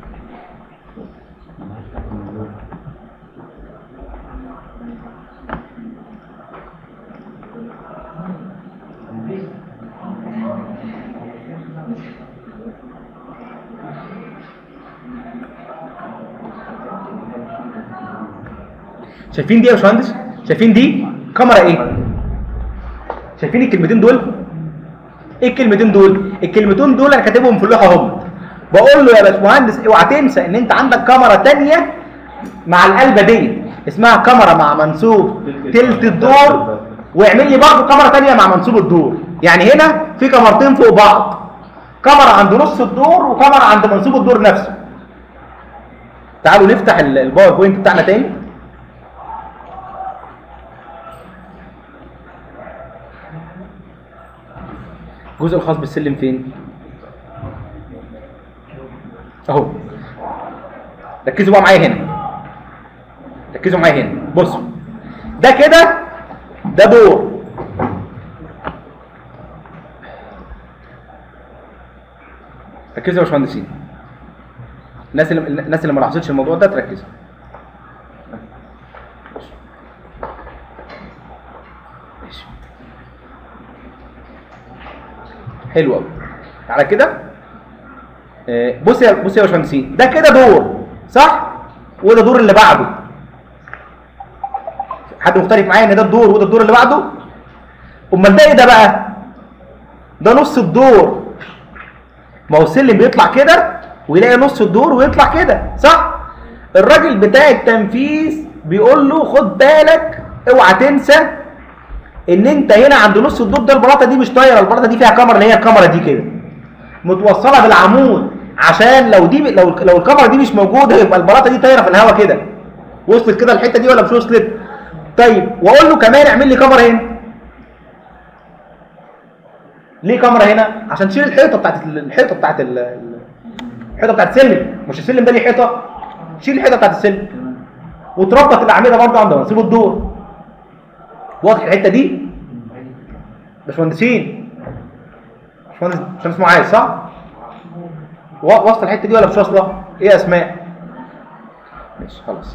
شايفين دي يا باشمهندس؟ شايفين دي كاميرا ايه؟ شايفين الكلمتين دول؟ ايه الكلمتين دول؟ الكلمتين دول انا كاتبهم في اللوحه اهم. بقول له يا باشمهندس اوعى تنسى ان انت عندك كاميرا ثانيه مع القلبه دي اسمها كاميرا مع منسوب تلت الدور، واعمل لي برضه كاميرا ثانيه مع منسوب الدور. يعني هنا في كاميرتين فوق بعض، كاميرا عند نص الدور وكاميرا عند منسوب الدور نفسه. تعالوا نفتح الباوربوينت بتاعنا تاني. الجزء الخاص بالسلم فين؟ اهو. ركزوا بقى معايا هنا. ركزوا معايا هنا. بصوا. ده كده ده دور. ركزوا يا باشمهندسين. الناس اللي الناس اللي ما لاحظتش الموضوع ده تركزوا. ماشي. حلو قوي. على كده بص يا بص يا باشمهندسين، ده كده دور صح؟ وده دور اللي بعده. حد مختلف معايا ان ده الدور وده الدور اللي بعده؟ امال ده ايه ده بقى؟ ده نص الدور. ما هو السلم بيطلع كده ويلاقي نص الدور ويطلع كده صح؟ الراجل بتاع التنفيذ بيقول له خد بالك اوعى تنسى ان انت هنا عند نص الدور ده البلاطه دي مش طايره، البلاطه دي فيها كاميرا اللي هي الكاميرا دي كده متوصله بالعمود، عشان لو دي لو لو الكاميرا دي مش موجوده يبقى البلاطه دي طايره في الهواء كده. وصلت كده الحته دي ولا مش وصلت؟ طيب واقول له كمان اعمل لي كاميرا هنا. ليه كاميرا هنا؟ عشان تشيل الحيطه بتاعت الحيطه بتاعت الحيطه بتاعت السلم. مش السلم ده ليه حيطه؟ شيل الحيطه بتاعت السلم وتربط الاعمده برضه عند منسوب الدور. واضح الحته دي؟ باشمهندسين باشمهندس باشمهندس معاذ صح؟ واصله الحته دي ولا مش واصله؟ ايه يا اسماء؟ ماشي خلاص.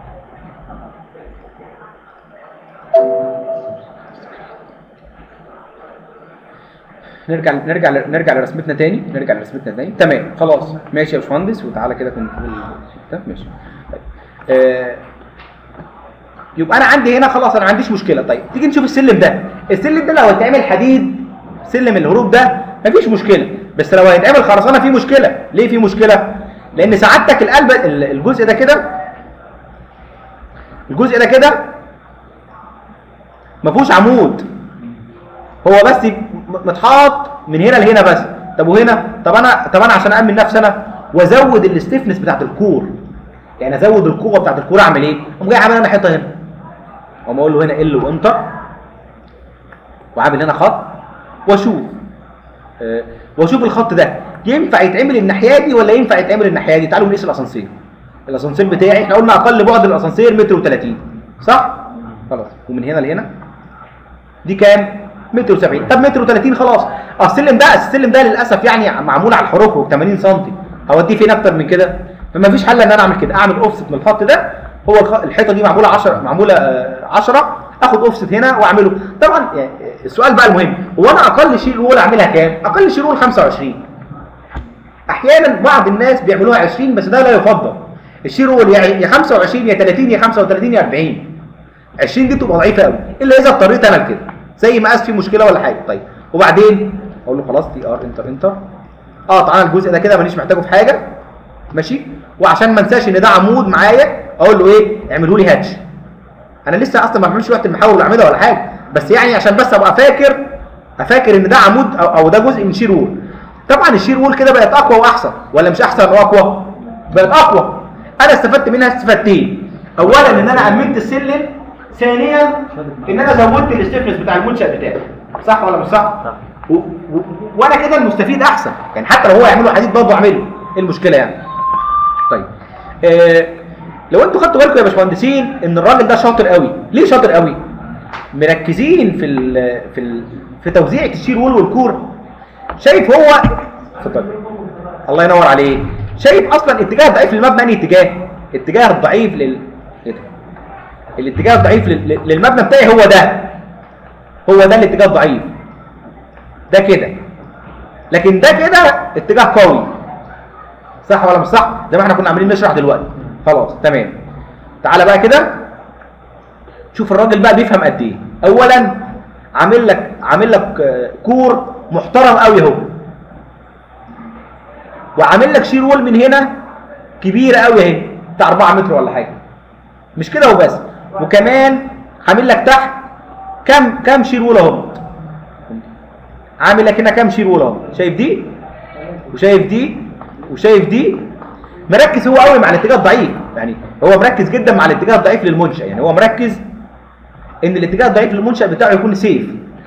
نرجع نرجع نرجع لرسمتنا تاني نرجع لرسمتنا تاني تمام خلاص ماشي يا باشمهندس. وتعالى كده كنت ماشي. طيب آه يبقى انا عندي هنا خلاص انا ما عنديش مشكله. طيب تيجي نشوف السلم ده. السلم ده لو هيتعمل حديد سلم الهروب ده مفيش مشكله، بس لو هيتعمل خرسانه في مشكله. ليه في مشكله؟ لان سعادتك القلب الجزء ده كده الجزء ده كده ما فيهوش عمود، هو بس متحاط من هنا لهنا بس. طب وهنا طب انا طب انا عشان امن نفسي انا وازود الاستفنس بتاعت الكور، يعني ازود القوه بتاعت الكور اعمل ايه؟ اقوم جاي عامل انا حيطه هنا اقوم اقول له هنا ال وانتر وعامل هنا خط واشوف أه واشوف الخط ده ينفع يتعمل الناحيه دي ولا ينفع يتعمل الناحيه دي. تعالوا نقيس الاسانسير. الاسانسير بتاعي احنا قلنا اقل بعد الاسانسير متر وتلاتين صح؟ خلاص. ومن هنا لهنا دي كام؟ متر وسبعين. طب متر وتلاتين خلاص. اه السلم ده السلم ده للاسف يعني معمول على الحروف ثمانين سم، هوديه فين اكتر من كده؟ فما فيش حل ان انا اعمل كده، اعمل اوفست من الخط ده. هو الحيطه دي معموله عشرة، معموله عشرة، اخد اوفست هنا واعمله. طبعا يعني السؤال بقى المهم، هو انا اقل شير وول اعملها كام؟ اقل شير وول خمسة وعشرين. احيانا بعض الناس بيعملوها عشرين، بس ده لا يفضل. الشير وول يا خمسة وعشرين يا تلاتين يا خمسة وتلاتين يا أربعين. عشرين دي بتبقى ضعيفه قوي، الا اذا اضطريت انا لكده، زي مقاس فيه مشكله ولا حاجه. طيب وبعدين اقول له خلاص تي ار انتر انتر. اه تعالى الجزء ده كده مانيش محتاجه في حاجه، ماشي. وعشان ما انساش ان ده عمود معايا اقول له ايه؟ اعمله لي هاتش. انا لسه اصلا ما بعملش وقت المحاور والاعمده ولا حاجه، بس يعني عشان بس ابقى فاكر افاكر ان ده عمود او, أو ده جزء من شير وول. طبعا الشير وول كده بقت اقوى واحسن، ولا مش احسن واقوى؟ بقت اقوى. انا استفدت منها استفادتين، اولا ان انا امنت السلم، ثانيا ان انا زودت الاستفنس بتاع المنشأ بتاعي. صح ولا مش صح؟ صح. و... و... وانا كده المستفيد احسن، يعني حتى لو هو يعمله حديد برضه اعمله، ايه المشكله يعني؟ طيب آه لو انتوا خدتوا بالكم يا باشمهندسين ان الراجل ده شاطر قوي. ليه شاطر قوي؟ مركزين في ال في ال في توزيع الشير وول والكور. شايف هو اتفضل الله ينور عليه. شايف اصلا اتجاه الضعيف للمبنى انهي اتجاه؟ اتجاه الضعيف لل ايه ده؟ الاتجاه الضعيف لل... للمبنى بتاعي هو ده. هو ده الاتجاه الضعيف. ده كده. لكن ده كده اتجاه قوي. صح ولا مش صح؟ زي ما احنا كنا عاملين نشرح دلوقتي. خلاص تمام. تعالى بقى كده شوف الراجل بقى بيفهم قد ايه. اولا عامل لك عامل لك كور محترم قوي اهو. وعامل لك شير وول من هنا كبيره قوي اهي، بتاع أربعة متر ولا حاجه. مش كده وبس، وكمان عامل لك تحت كام كام شير وول اهو. عامل لك هنا كام شير وول اهو. شايف دي وشايف دي وشايف دي. مركز هو قوي مع الاتجاه الضعيف، يعني هو مركز جدا مع الاتجاه الضعيف للمنشأ. يعني هو مركز ان الاتجاه الضعيف للمنشأ بتاعه يكون سيف.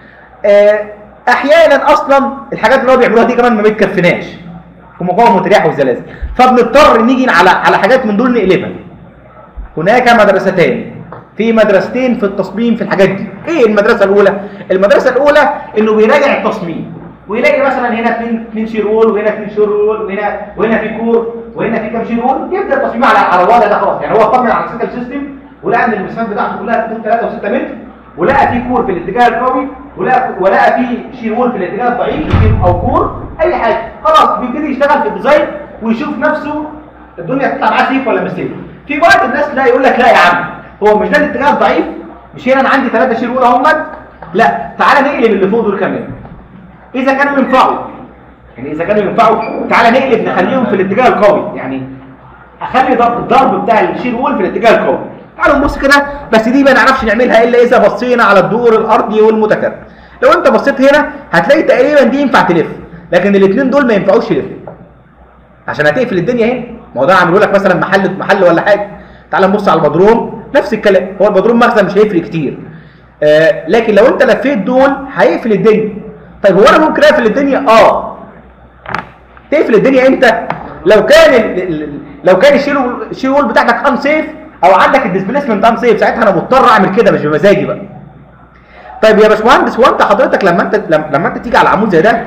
احيانا اصلا الحاجات اللي هو بيعملوها دي كمان ما بتكفناش في مقاومه الرياح والزلازل، فبنضطر نيجي على على حاجات من دول نقلبها. هناك مدرستان، في مدرستين في التصميم في الحاجات دي. ايه المدرسه الاولى؟ المدرسه الاولى انه بيراجع التصميم ويلاقي مثلا هنا اثنين اثنين شير وول وهنا اثنين شير وول وهنا وهنا في كور وهنا في كام شير وول، يبدا التصميم على على الوضع ده خلاص. يعني هو اطمن على السيستم سيستم ولقى ان المسافات بتاعته كلها تكون ثلاثة وستة متر، ولقى في كور في الاتجاه القوي، ولقى ولقى في شير وول في الاتجاه الضعيف او كور اي حاجه. خلاص بيبتدي يشتغل في الديزاين ويشوف نفسه الدنيا تطلع معاه سيف ولا مش سيف. في بعض الناس لا يقول لك لا يا عم هو مش ده الاتجاه الضعيف، مش هنا انا عندي ثلاثة شير وول اهم، لا تعالى نقلب اللي فوق دول كمان اذا كانوا ينفعوا. يعني اذا كانوا ينفعوا تعالى نقلب نخليهم في الاتجاه القوي، يعني اخلي الضرب بتاع الشير وول في الاتجاه القوي. تعالوا نبص كده، بس دي ما نعرفش نعملها الا اذا بصينا على الدور الارضي والمتكرر. لو انت بصيت هنا هتلاقي تقريبا دي ينفع تلف، لكن الاثنين دول ما ينفعوش يلفوا عشان هتقفل الدنيا هنا. ما هو ده عامله لك مثلا محل محل ولا حاجه. تعال نبص على البدروم نفس الكلام، هو البدروم مخزن مش هيفرق كتير، آه لكن لو انت لفيت دول هيقفل الدنيا. طيب هو انا ممكن اقفل الدنيا؟ اه تقفل الدنيا امتى؟ لو كان ال لو كان الشير وول بتاعتك ان سيف او عندك الديسبيسمنت ان سيف، ساعتها انا مضطر اعمل كده مش بمزاجي بقى. طيب يا باشمهندس هو انت حضرتك لما انت لما انت تيجي على عمود زي ده،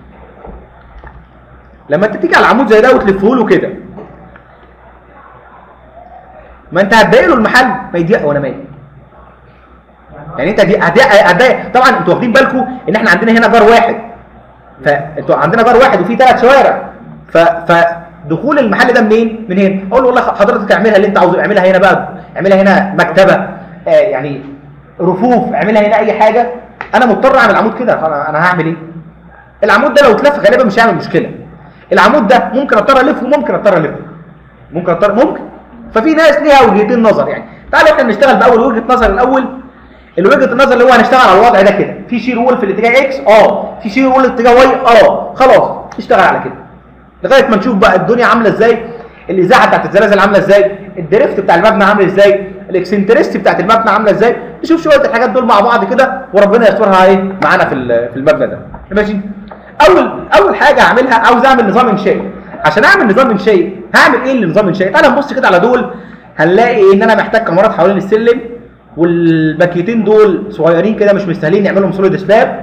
لما انت تيجي على عمود زي ده وتلفه له كده، ما انت هتضايق له المحل ما يضيق وانا مالي. يعني انت هتضايق. طبعا انتوا واخدين بالكم ان احنا عندنا هنا جار واحد، فانتوا عندنا جار واحد وفي ثلاث شوارع، ف فدخول المحل ده منين؟ من هنا. اقول له والله حضرتك اعملها اللي انت عاوزه، اعملها هنا بقى، اعملها هنا مكتبه، آه يعني رفوف، اعملها هنا اي حاجه. انا مضطر اعمل عمود كده، فانا انا هعمل ايه؟ العمود ده لو اتلف غالبا مش هيعمل مشكله. العمود ده ممكن اضطر الفه وممكن اضطر الفه. ممكن اضطر ممكن. ففي ناس ليها وجهتين نظر. يعني تعالوا احنا نشتغل باول وجهه نظر الاول. الوجهه النظر اللي هو هنشتغل على الوضع ده كده، في شير وول في الاتجاه اكس، اه في شير وول في الاتجاه واي، اه خلاص نشتغل على كده لغايه ما نشوف بقى الدنيا عامله ازاي، الازاحه بتاعت الزلازل عامله ازاي، الدريفت بتاع المبنى عامل ازاي، الاكسنترست بتاعت المبنى عامله ازاي. نشوف شويه الحاجات دول مع بعض كده وربنا يسترها ايه معانا في في المبنى ده. ماشي. اول اول حاجه هعملها، عاوز اعمل نظام انشائي. عشان اعمل نظام انشائي هعمل ايه لنظام انشائي؟ تعالى نبص كده على دول، هنلاقي ان انا محتاج كاميرات حوالين السلم، والباكيتين دول صغيرين كده مش مستاهلين نعملهم سوليد سلاب.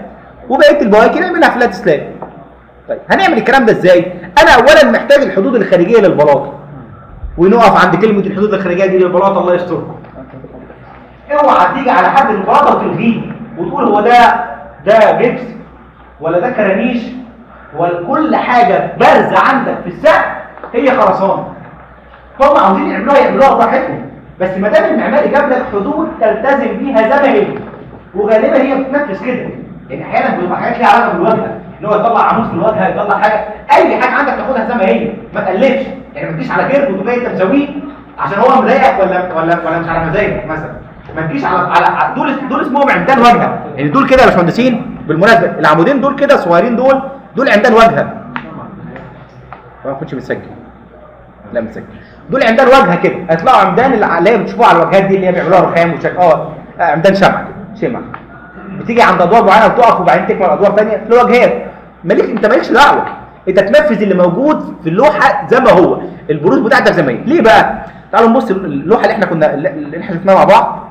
وبقيه البواكي نعملها فلات سلاب. طيب هنعمل الكلام ده ازاي؟ انا اولا محتاج الحدود الخارجيه للبلاطه، ونقف عند كلمه الحدود الخارجيه دي للبلاطه. الله يستركم. اوعى تيجي على حد البلاطه وتلغيه وتقول هو ده ده جبس ولا ده كرانيش، وكل حاجه بارزه عندك في السقف هي خرسانه. هم عاوزين يعملوها يعملوها براحتهم، بس ما دام المعماري جاب لك حدود تلتزم بيها زي ما هي، وغالبا هي بتنفذ كده. يعني احيانا بيبقى حاجات ليها علاقه بالواجهه، ان هو يطلع عمود في الواجهه، يطلع حاجه، اي حاجه عندك تاخدها زي ما هي، ما تقلبش. يعني ما تجيش على كيرف وتبقى انت مسويه عشان هو مضايقك ولا ولا ولا مش على مزاجك مثلا. ما تجيش على على دول دول اسمهم عمدان واجهه. يعني دول كده يا باشمهندسين بالمناسبه، العمودين دول كده صغيرين دول دول عمدان واجهه. ما كنتش متسجل. لا متسجل. دول عمدان واجهه كده، هيطلعوا عمدان اللي هي بتشوفوها على الواجهات دي اللي هي بيعملوها رخام وشكل اه عمدان شمع كده، شمع. بتيجي عند ادوار معينه وتقف وبعدين تكمل ادوار ثانيه في الواجهات. مالك انت مالكش دعوه، انت تنفذ اللي موجود في اللوحه زي ما هو، البروز بتاعتك زي ما هي. ليه بقى؟ تعالوا نبص اللوحه اللي احنا كنا اللي احنا شفناها مع بعض.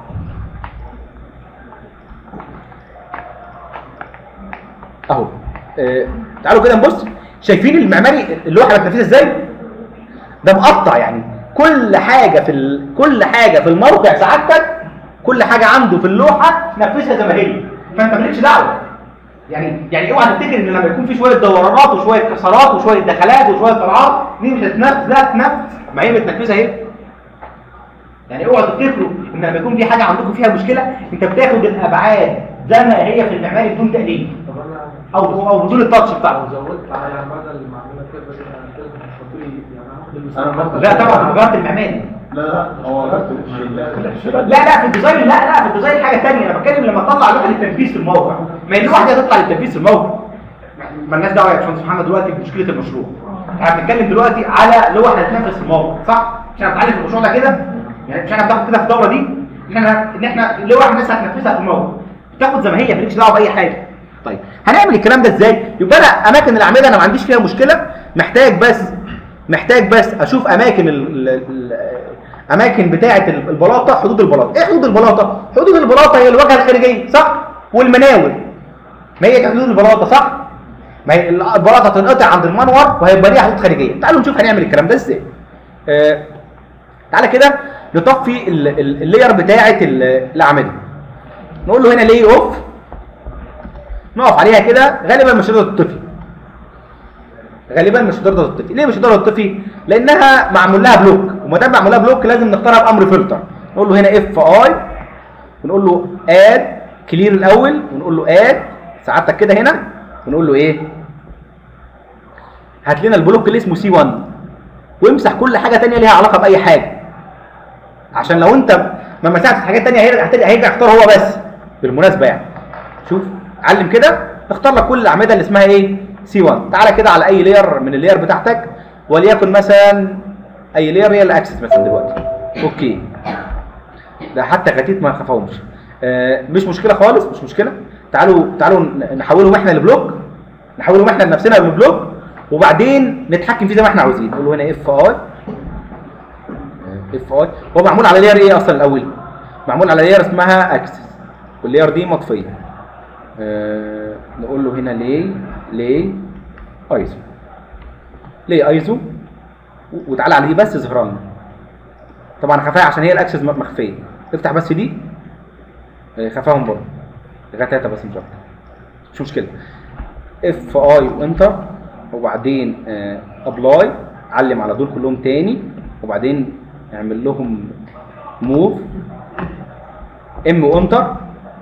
اهو اه تعالوا كده نبص. شايفين المعماري اللوحه بتنفذها ازاي؟ ده مقطع، يعني كل حاجه في ال... كل حاجه في الموقع سعادتك، كل حاجه عنده في اللوحه نفذها زي ما هي، فانت مالكش دعوه. يعني يعني اوعى تفتكر ان لما يكون في شويه دورانات وشويه كسرات وشويه دخلات وشويه طلعات دي مش هتنفذ، لا تنفذ، ما هي متنفذه اهي. يعني اوعى تفتكروا ان لما يكون في حاجه عندكم فيها مشكله انت بتاخد الابعاد زي ما هي في المعماري بدون تقليد او او بدون التاتش بتاعه. زودت على المدى اللي معموله كده أنا لا طبعا في المعماري. لا لا هو لا لا في الديزاين، لا لا في الديزاين حاجه ثانيه. انا بتكلم لما اطلع لوحه للتنفيذ في الموقع، ما هي اللوحه دي هتطلع للتنفيذ في الموقع، ما الناس دعوه يا باشمهندس محمد دلوقتي بمشكله المشروع. احنا بنتكلم دلوقتي على لوحه هتتنفذ في الموقع، صح؟ مش هنتعلم في المشروع ده كده، يعني مش احنا بناخد كده في الدوره دي ان احنا ان احنا لوحه الناس هتنفذها في الموقع، بتاخد زي ما هي، مالكش دعوه باي حاجه. طيب هنعمل الكلام ده ازاي؟ يبقى انا اماكن الاعمده انا ما عنديش فيها مشكله، محتاج بس محتاج بس اشوف اماكن ال ال اماكن بتاعه البلاطه، حدود البلاطه. ايه حدود البلاطه؟ حدود البلاطه هي الواجهه الخارجيه، صح؟ والمناور. ما هي حدود البلاطه، صح؟ ما هي البلاطه هتنقطع عند المنور وهيبقى ليها حدود خارجيه. تعالوا نشوف هنعمل الكلام ده ازاي. آه تعالى كده نطفي اللاير بتاعه الاعمده. نقول له هنا ليه اوف، نقف عليها كده. غالبا مش هتقدر تطفي، غالبا مش هتقدر تطفي. ليه مش هتقدر تطفي؟ لانها معمول لها بلوك، وما دام معمول لها بلوك لازم نختارها بامر فلتر. نقول له هنا اف اي ونقول له اد كلير الاول، ونقول له اد سعادتك كده هنا، ونقول له ايه؟ هات لنا البلوك اللي اسمه سي واحد وامسح كل حاجه ثانيه ليها علاقه باي حاجه، عشان لو انت ما مسحتش حاجات ثانيه هيرجع هيرجع يختار هو بس. بالمناسبه يعني شوف علم كده، اختار لك كل الاعمده اللي اسمها ايه؟ سي واحد. تعالى كده على اي لاير من اللاير بتاعتك، وليكن مثلا اي لاير هي الاكسس مثلا دلوقتي. اوكي ده حتى غتيت ما يخافهمش. آه مش مشكله خالص، مش مشكله. تعالوا تعالوا نحولهم احنا لبلوك، نحولهم احنا لنفسنا لبلوك، وبعدين نتحكم فيه زي ما احنا عاوزين. نقول له هنا اف اي اف اي. هو معمول على لاير ايه اصلا الاول؟ معمول على لاير اسمها اكسس، واللاير دي مطفيه. آه نقول له هنا ليه ليه ايزو، ليه ايزو، وتعالى على دي بس ظهران. طبعا خفاها عشان هي الاكسس مخفيه. افتح بس دي خفاهم برضه غتاته بس مش اكتر، مش مشكله. اف اي وانتر، وبعدين ابلاي، علم على دول كلهم تاني، وبعدين اعمل لهم موف ام وانتر،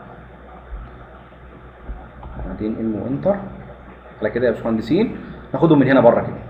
بعدين ام وانتر. على كده يا باشمهندسين ناخدهم من هنا بره كده،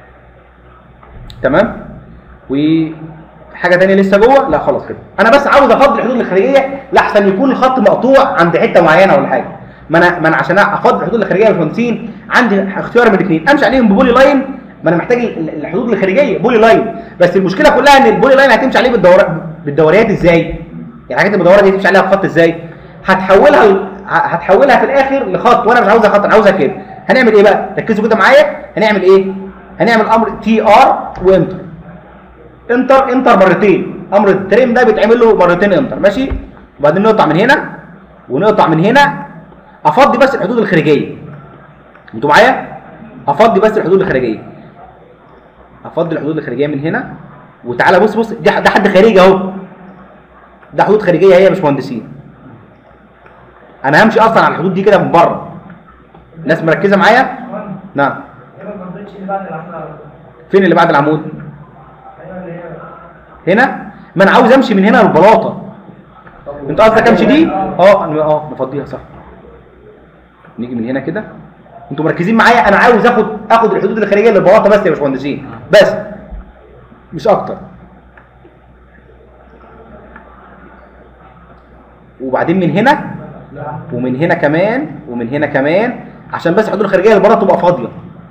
تمام. وحاجه ثانيه لسه جوه؟ لا خلاص كده. انا بس عاوز افضي الحدود الخارجيه لاحسن يكون الخط مقطوع عند حته معينه ولا حاجه. ما انا ما انا عشان افضي الحدود الخارجيه يا باشمهندسين عندي اختيار من الاثنين، امشي عليهم ببولي لاين. ما انا محتاج الحدود الخارجيه بولي لاين، بس المشكله كلها ان البولي لاين هتمشي عليه بالدور بالدوريات ازاي؟ يعني الحاجات المدوره دي هتمشي عليها بخط ازاي؟ هتحولها هتحولها في الاخر لخط، وانا مش عاوزها خط، انا عاوزها كده. هنعمل ايه بقى؟ ركزوا كده معايا. هنعمل ايه؟ هنعمل امر تي ار وانتر. انتر انتر مرتين. امر التريم ده بيتعمل له مرتين انتر، ماشي؟ وبعدين نقطع من هنا ونقطع من هنا، افضي بس الحدود الخارجيه. انتوا معايا؟ افضي بس الحدود الخارجيه. افضي الحدود الخارجيه من هنا، وتعالى بص بص ده ده حد خارجي اهو. ده حدود خارجيه هي يا باشمهندسين. انا همشي اصلا على الحدود دي كده من بره. الناس مركزه معايا؟ نعم. فين اللي بعد العمود؟ هنا؟ ما انا عاوز امشي من هنا للبلاطه. انت قصدك امشي دي؟ اه اه نفضيها صح. نيجي من هنا كده. انتوا مركزين معايا؟ انا عاوز اخد اخد الحدود الخارجيه للبلاطه بس يا باشمهندسين، بس مش اكتر. وبعدين من هنا ومن هنا كمان ومن هنا كمان عشان بس الحدود الخارجيه للبلاطه تبقى فاضيه.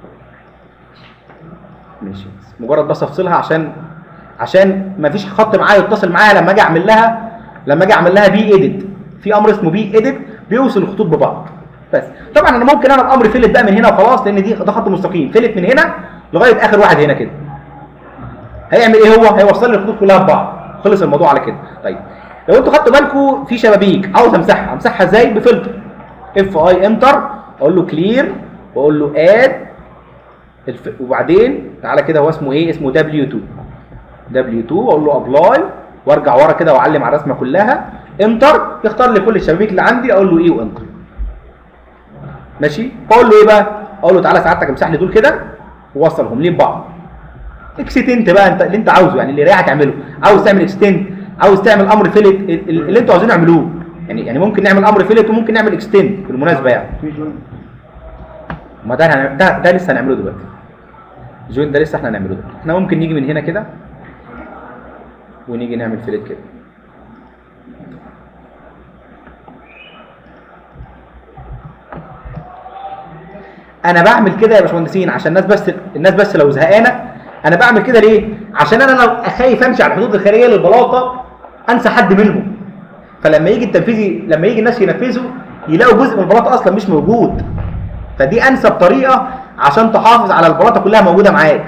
ماشي، مجرد بس افصلها عشان عشان ما فيش خط معايا يتصل معايا لما اجي اعمل لها لما اجي اعمل لها بي اديت. في امر اسمه بي اديت بيوصل الخطوط ببعض. بس طبعا انا ممكن انا الامر فيلت بقى من هنا وخلاص، لان دي ده خط مستقيم، فيلت من هنا لغايه اخر واحد هنا كده. هيعمل ايه هو؟ هيوصل لي الخطوط كلها ببعض. خلص الموضوع على كده. طيب لو انتوا خدتوا بالكم في شبابيك عاوز امسحها، امسحها ازاي؟ بفلتر اف اي انتر، اقول له كلير واقول له اد الف... وبعدين تعالى كده هو اسمه ايه؟ اسمه دبليو اتنين. دبليو اتنين واقول له ابلاي وارجع ورا كده واعلم على الرسمه كلها انتر، يختار لي كل الشبابيك اللي عندي، اقول له ايه وانتر. ماشي؟ اقول له ايه بقى؟ اقول له تعالى سعادتك امسح لي دول كده ووصلهم ليه ببعض. اكستنت بقى انت اللي انت عاوزه، يعني اللي يريحك اعمله. عاوز تعمل اكستنت، عاوز تعمل امر فيلت، اللي انتوا عاوزين اعملوه. يعني يعني ممكن نعمل امر فيلت وممكن نعمل اكستنت بالمناسبه يعني. ما ده هن... ده, ده لسه هنعمله دلوقتي. جوين ده لسه احنا هنعمله دلوقتي. احنا ممكن نيجي من هنا كده ونيجي نعمل فيلت كده. انا بعمل كده يا باشمهندسين عشان الناس بس الناس بس لو زهقانه. انا بعمل كده ليه؟ عشان انا لو خايف امشي على الحدود الخارجيه للبلاطه انسى حد منهم. فلما يجي التنفيذي لما يجي الناس ينفذوا يلاقوا جزء من البلاطه اصلا مش موجود. فدي انسب طريقه عشان تحافظ على البلاطه كلها موجوده معاك.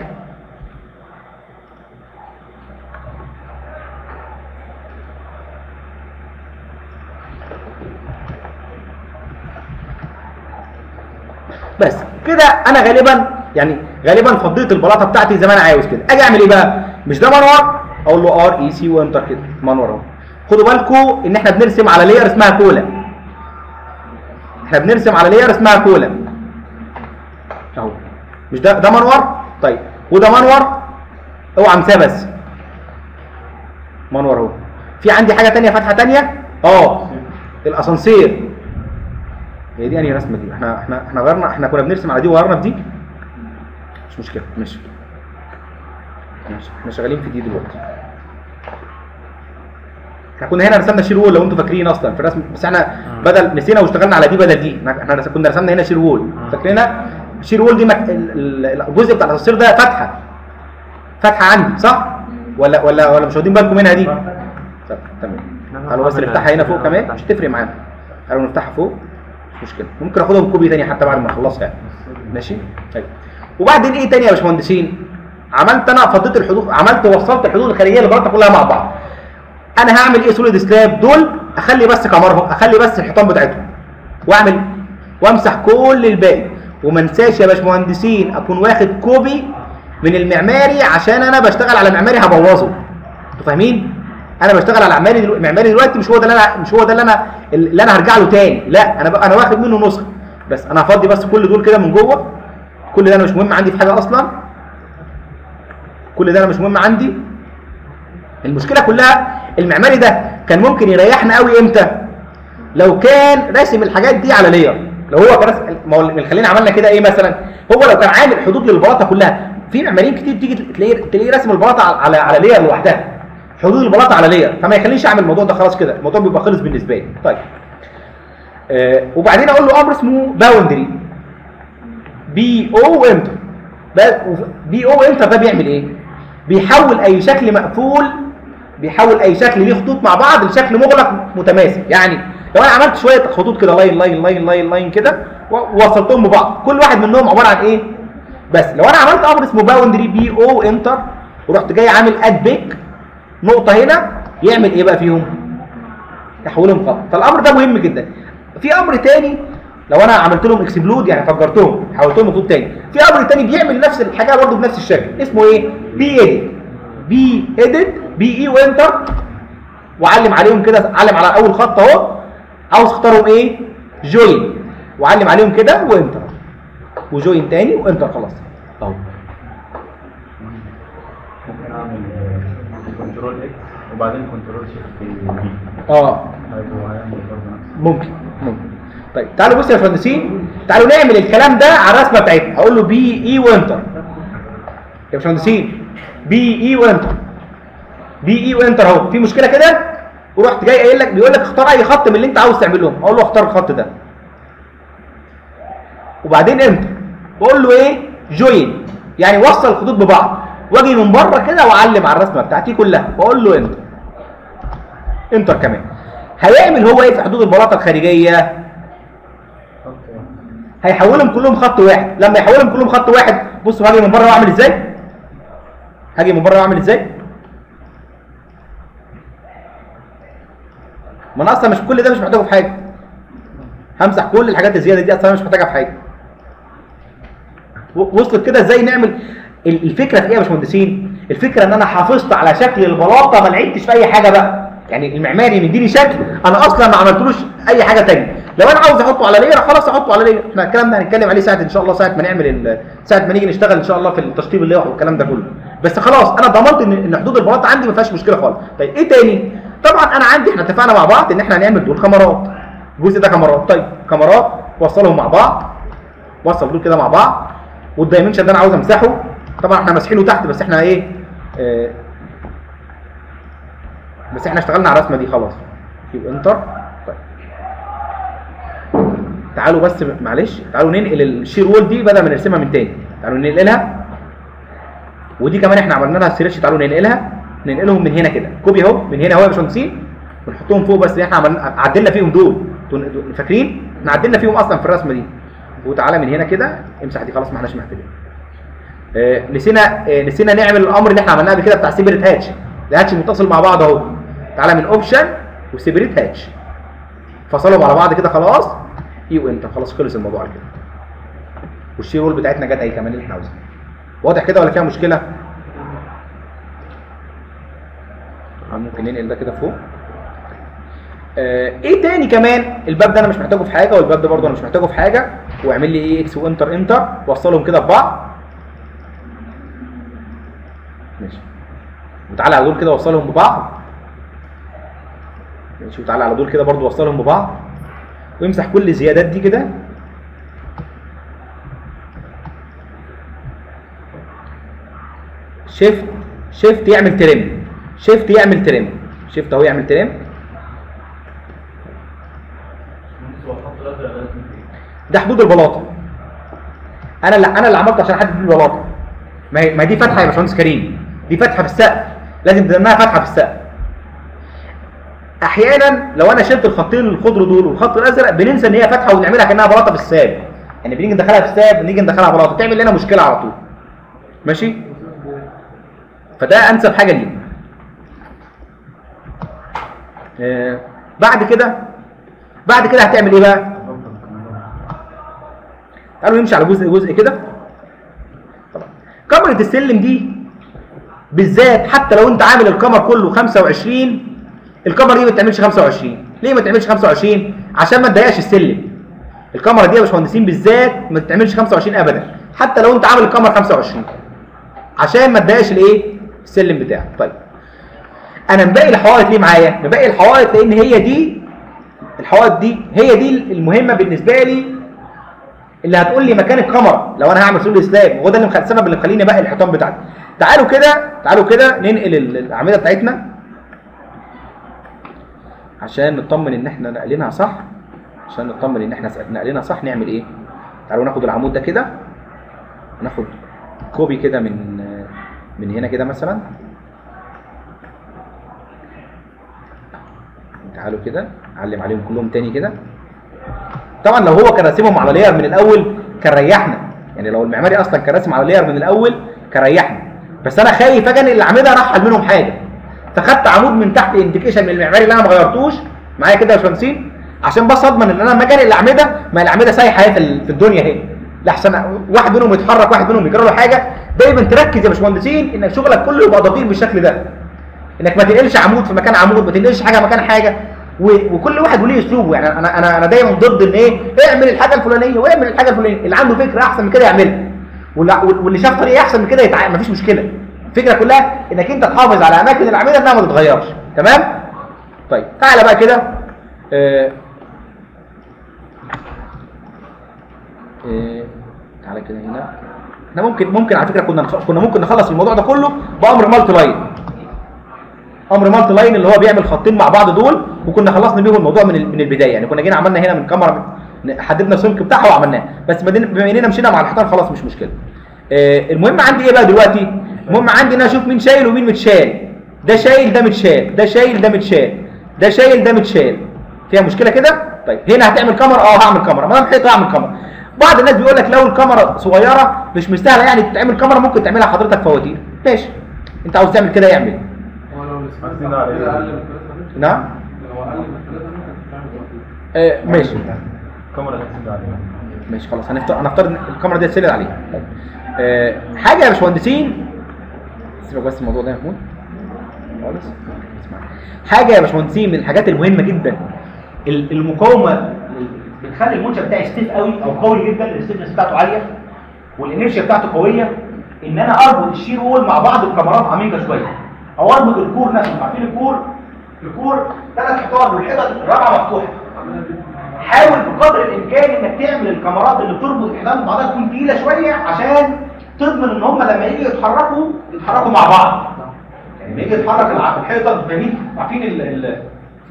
بس كده انا غالبا يعني غالبا فضيت البلاطه بتاعتي زي ما انا عاوز كده. اجي اعمل ايه بقى؟ مش ده منور؟ اقول له ار اي سي وانتر كده منور اهو. خدوا بالكم ان احنا بنرسم على لاير اسمها كولا. احنا بنرسم على لاير اسمها كولا اهو. مش ده ده منور؟ طيب وده منور؟ اوعى انساه بس. منور اهو. في عندي حاجه ثانيه فتحه ثانيه اه الاسانسير. هي دي انهي رسمه دي؟ احنا احنا احنا غيرنا احنا كنا بنرسم على دي وغيرنا في دي. مش مشكله ماشي. ماشي احنا شغالين في دي دلوقتي. احنا كنا هنا رسمنا شير وول لو انتوا فاكرين اصلا في الرسم، بس احنا بدل نسينا واشتغلنا على دي بدل دي. احنا كنا رسمنا هنا شير وول فاكرينها؟ شير وول دي مك... الجزء بتاع الاسانسير ده فتحه فتحه عندي صح؟ ولا ولا ولا مش واخدين بالكم منها دي؟ طب تمام. قالوا بس نفتحها هنا فوق كمان مش هتفرق معانا. قالوا نفتحها فوق مش مشكله. ممكن اخدها بكوبي ثاني حتى بعد ما اخلصها يعني. ماشي؟ طيب وبعدين ايه تاني يا باشمهندسين؟ عملت انا فضيت الحدود، عملت وصلت الحدود الخارجيه للبلاطه كلها مع بعض. انا هعمل ايه؟ سوليد سلاب دول اخلي بس كمرهم، اخلي بس الحيطان بتاعتهم واعمل وامسح كل الباقي. وما انساش يا باشمهندسين اكون واخد كوبي من المعماري عشان انا بشتغل على معماري هبوظه. انتوا فاهمين؟ انا بشتغل على معماري دلوقتي، معماري دلوقتي مش هو ده اللي انا مش هو ده اللي انا اللي انا هرجع له تاني، لا انا بقى انا واخد منه نسخه بس. انا هفضي بس كل دول كده من جوه. كل ده انا مش مهم عندي في حاجه اصلا. كل ده انا مش مهم عندي. المشكله كلها المعماري ده كان ممكن يريحنا قوي امتى؟ لو كان راسم الحاجات دي على لير. لو هو كان راسم، ما هو اللي خلينا عملنا كده ايه مثلا؟ هو لو كان عامل حدود للبلاطه كلها. في معماريين كتير تيجي تلاقيه تلاقيه راسم البلاطه على على لير لوحدها. حدود البلاطه على لير، فما يخلينيش اعمل الموضوع ده. خلاص كده الموضوع بيبقى خلص بالنسبه لي. طيب آه وبعدين اقول له امر اسمه باوندري بي او انتر. بي او انتر ده بيعمل ايه؟ بيحول اي شكل مقفول، بيحول اي شكل ليه خطوط مع بعض لشكل مغلق متماسك. يعني لو انا عملت شويه خطوط كده لاين لاين لاين لاين لاين كده ووصلتهم ببعض، كل واحد منهم عباره عن ايه؟ بس لو انا عملت امر اسمه باوندري بي او انتر ورحت جاي عامل اد بيك نقطه هنا، يعمل ايه بقى فيهم؟ يحولهم خط. فالامر ده مهم جدا. في امر تاني لو انا عملت لهم اكسبلود يعني فجرتهم حولتهم لخطوط تاني. في امر تاني بيعمل نفس الحاجه برضه بنفس الشكل اسمه ايه؟ بي ايديت. بي ايديت بي اي وانتر وعلم عليهم كده، علم على اول خط اهو، عاوز اختارهم ايه؟ جوين، وعلم عليهم كده وانتر، وجوين تاني وانتر، خلاص اهو. ممكن اعمل كنترول اكس وبعدين كنترول شيفت بي. اه ممكن ممكن. طيب تعالوا بصوا يا باشمهندسين، تعالوا نعمل الكلام ده على الرسمه بتاعتنا. هقول له بي اي وانتر يا باشمهندسين، بي اي وانتر، بي اي وانتر اهو. في مشكله كده؟ ورحت جاي قايل لك، بيقول لك اختار اي خط من اللي انت عاوز تعملهم، اقول له اختار الخط ده وبعدين انتر، واقول له ايه؟ جوين، يعني وصل الخطوط ببعض، واجي من بره كده واعلم على الرسمه بتاعتي كلها واقول له انتر، انتر كمان. هيعمل هو ايه في حدود البلاطه الخارجيه؟ هيحولهم كلهم خط واحد. لما يحولهم كلهم خط واحد، بصوا هاجي من بره واعمل ازاي؟ هاجي من بره واعمل ازاي؟ ما انا اصلا مش كل ده مش محتاجه في حاجه، همسح كل الحاجات الزياده دي، اصلا مش محتاجها في حاجه. وصلت كده ازاي نعمل؟ الفكره في ايه يا باشمهندسين؟ الفكره ان انا حافظت على شكل البلاطه، ما لعبتش في اي حاجه بقى. يعني المعماري مديني شكل انا اصلا ما عملتلوش اي حاجه ثانيه. لو انا عاوز احطه على ليره خلاص احطه على ليره. احنا الكلام ده هنتكلم عليه ساعه ان شاء الله، ساعه ما نعمل ساعه ما نيجي نشتغل ان شاء الله في التشطيب اللوح والكلام ده كله. بس خلاص انا ضمنت ان ان حدود البلاطه عندي ما فيهاش مشكله خالص. طيب ايه تاني؟ طبعا انا عندي، احنا اتفقنا مع بعض ان احنا هنعمل دول كاميرات، الجزء ده كاميرات. طيب كاميرات وصلهم مع بعض، وصل دول كده مع بعض، والدايمنشن ده انا عاوز امسحه. طبعا احنا ماسحينه تحت، بس احنا ايه آه بس احنا اشتغلنا على الرسمه دي خلاص. يبقى انتر. طيب تعالوا بس معلش، تعالوا ننقل الشير وول دي بدل ما نرسمها من تاني، تعالوا ننقلها. ودي كمان احنا عملنا لها سيرش، تعالوا ننقلها، ننقلهم من هنا كده كوبي اهو، من هنا اهو يا باشمهندسين، ونحطهم فوق. بس احنا عملنا عدلنا فيهم دول، فاكرين؟ احنا عدلنا فيهم اصلا في الرسمه دي. وتعالى من هنا كده امسح دي خلاص، ما احناش محتاجين. اه نسينا اه نسينا نعمل الامر اللي احنا عملناه قبل كده بتاع سيبريت هاتش. الهاتش متصل مع بعض اهو. تعالى من اوبشن وسيبريت هاتش، فصلهم على بعض كده خلاص. اي وانتر، خلاص خلص الموضوع كده. والشير وول بتاعتنا جت اي كمان اللي احنا عاوزينه. واضح كده ولا فيها مشكله؟ ممكن ننقل ده كده فوق. آه ايه تاني كمان؟ الباب ده انا مش محتاجه في حاجه، والباب ده برضه انا مش محتاجه في حاجه. واعمل لي ايه؟ اكس وانتر انتر، وصلهم كده ببعض. ماشي. وتعالى على دول كده وصلهم ببعض. ماشي. وتعالى على دول كده برضه وصلهم ببعض. وامسح كل الزيادات دي كده. شيفت شيفت يعمل تريم، شيفت يعمل تريم، شيفت اهو يعمل تريم. ده حدود البلاطه. انا اللي انا اللي عملته عشان احدد البلاطه. ما هي ما دي فتحه يا باشمهندس كريم، دي فتحه في السقف، لازم تدمها فتحه في السقف. احيانا لو انا شلت الخطين الخضر دول والخط الازرق بننسى ان هي فتحه ونعملها كانها بلاطه في الساب. يعني بنيجي ندخلها في الساب، بنيجي ندخلها بلاطه، تعمل لنا مشكله على طول. ماشي؟ فده انسب حاجه ليه. آه بعد كده بعد كده هتعمل ايه بقى؟ تعالوا نمشي على جزء جزء كده. طبعا كاميرا السلم دي بالذات، حتى لو انت عامل الكاميرا كله خمسة وعشرين، الكاميرا دي ما بتعملش خمسة وعشرين. ليه ما تعملش خمسة وعشرين؟ عشان ما تضايقش السلم. الكاميرا دي يا باشمهندسين بالذات ما بتعملش خمسة وعشرين ابدا، حتى لو انت عامل الكاميرا خمسة وعشرين، عشان ما تضايقش الايه؟ السلم بتاعك. طيب انا مباقي الحوائط ليه معايا؟ مباقي الحوائط لان هي دي الحوائط دي هي دي المهمه بالنسبه لي، اللي هتقول لي مكان الكاميرا لو انا هعمل سول سلاب. وهو ده اللي السبب اللي مخليني باقي الحيطان بتاعتي. تعالوا كده تعالوا كده ننقل الاعمده بتاعتنا عشان نطمن ان احنا نقلينها صح. عشان نطمن ان احنا نقلينها صح نعمل ايه؟ تعالوا ناخد العمود ده كده، ناخد كوبي كده من من هنا كده مثلا. تعالوا كده علم عليهم كلهم تاني كده. طبعا لو هو كان راسمهم على لير من الاول كان ريحنا، يعني لو المعماري اصلا كان راسم على لير من الاول كان ريحنا. بس انا خايف اجي انقل الاعمده ارحل منهم حاجه، فخدت عمود من تحت انديكيشن من المعماري اللي انا ما غيرتوش معايا كده يا باشمهندسين. عشان بس اضمن ان انا لما اجي الاعمده ما الاعمده سايحه اهي في الدنيا اهي، لحسن واحد منهم يتحرك واحد منهم يجرى له حاجه. دايما تركز يا باشمهندسين ان شغلك كله يبقى دقيق بالشكل ده، انك ما تنقلش عمود في مكان عمود، ما تنقلش حاجه مكان حاجه، وكل واحد وليه اسلوبه. يعني انا انا انا دايما ضد ان ايه اعمل الحاجه الفلانيه واعمل الحاجه الفلانيه، اللي عنده فكره احسن من كده يعملها، واللي شاف طريقه احسن من كده يتعامل، مفيش مشكله. الفكره كلها انك انت تحافظ على اماكن الاعمده انها ما تتغيرش. تمام؟ طيب تعالى بقى كده آه آه تعالى كده هنا. احنا ممكن ممكن على فكره كنا كنا ممكن نخلص الموضوع ده كله بامر مالتي لاين. امر مالتي لاين اللي هو بيعمل خطين مع بعض دول، وكنا خلصنا بيهم الموضوع من من البدايه. يعني كنا جينا عملنا هنا من كاميرا حددنا السمك بتاعها وعملناه، بس بما اننا مشينا مع الحيطان خلاص مش مشكله. آه المهم عندي ايه بقى دلوقتي؟ المهم عندي ان انا اشوف مين شايل ومين متشال. ده شايل ده متشال، ده شايل ده متشال، ده شايل ده متشال. فيها مشكله كده؟ طيب هنا هتعمل كاميرا؟ اه هعمل كاميرا. ما دام حيطه هعمل كاميرا. بعض الناس بيقول لك لو الكاميرا صغيره مش مستاهله يعني تعمل كاميرا، ممكن تعملها حضرتك فواتير. ماشي، انت عاوز تعمل كده اعمل. هو لو الاسم اقل من ثلاثة نعم؟ لو اقل من ثلاثة ممكن تعمل فواتير. آه ماشي. الكاميرا هتسند عليها. ماشي خلاص، هنفترض هنفترض الكاميرا دي هتسند عليها. طيب. آه حاجه يا باشمهندسين، سيبك بس الموضوع ده يا محمود خالص. حاجه يا باشمهندسين من الحاجات المهمه جدا، المقاومه بتخلي المنشا بتاعي ستيف قوي او قوي جدا، الستيفنس بتاعته عاليه والانرشيا بتاعته قويه، ان انا اربط الشير وول مع بعض بكاميرات عميقه شويه، او اربط الكور نفسه. عارفين الكور؟ الكور ثلاث حيطان والحيطه الرابعه مفتوحه. حاول بقدر الامكان انك تعمل الكاميرات اللي بتربط الحيطان ببعضها تكون تقيله شويه، عشان تضمن ان هم لما يجي يتحركوا يتحركوا مع بعض. يعني لما يجي يتحرك الحيطه فاهمين؟ عارفين ال ال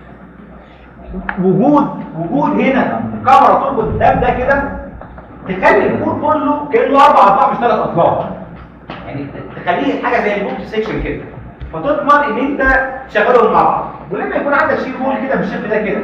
وجود وجود هنا كاميرا تربط ده بده كده تخلي الكور كله كانه اربع اضلاع مش ثلاث اضلاع، يعني تخليه حاجه زي البوكس سيكشن كده، فتضمن ان انت شغالهم مع بعض. ولما يكون عندك شير وول كده بالشكل ده كده،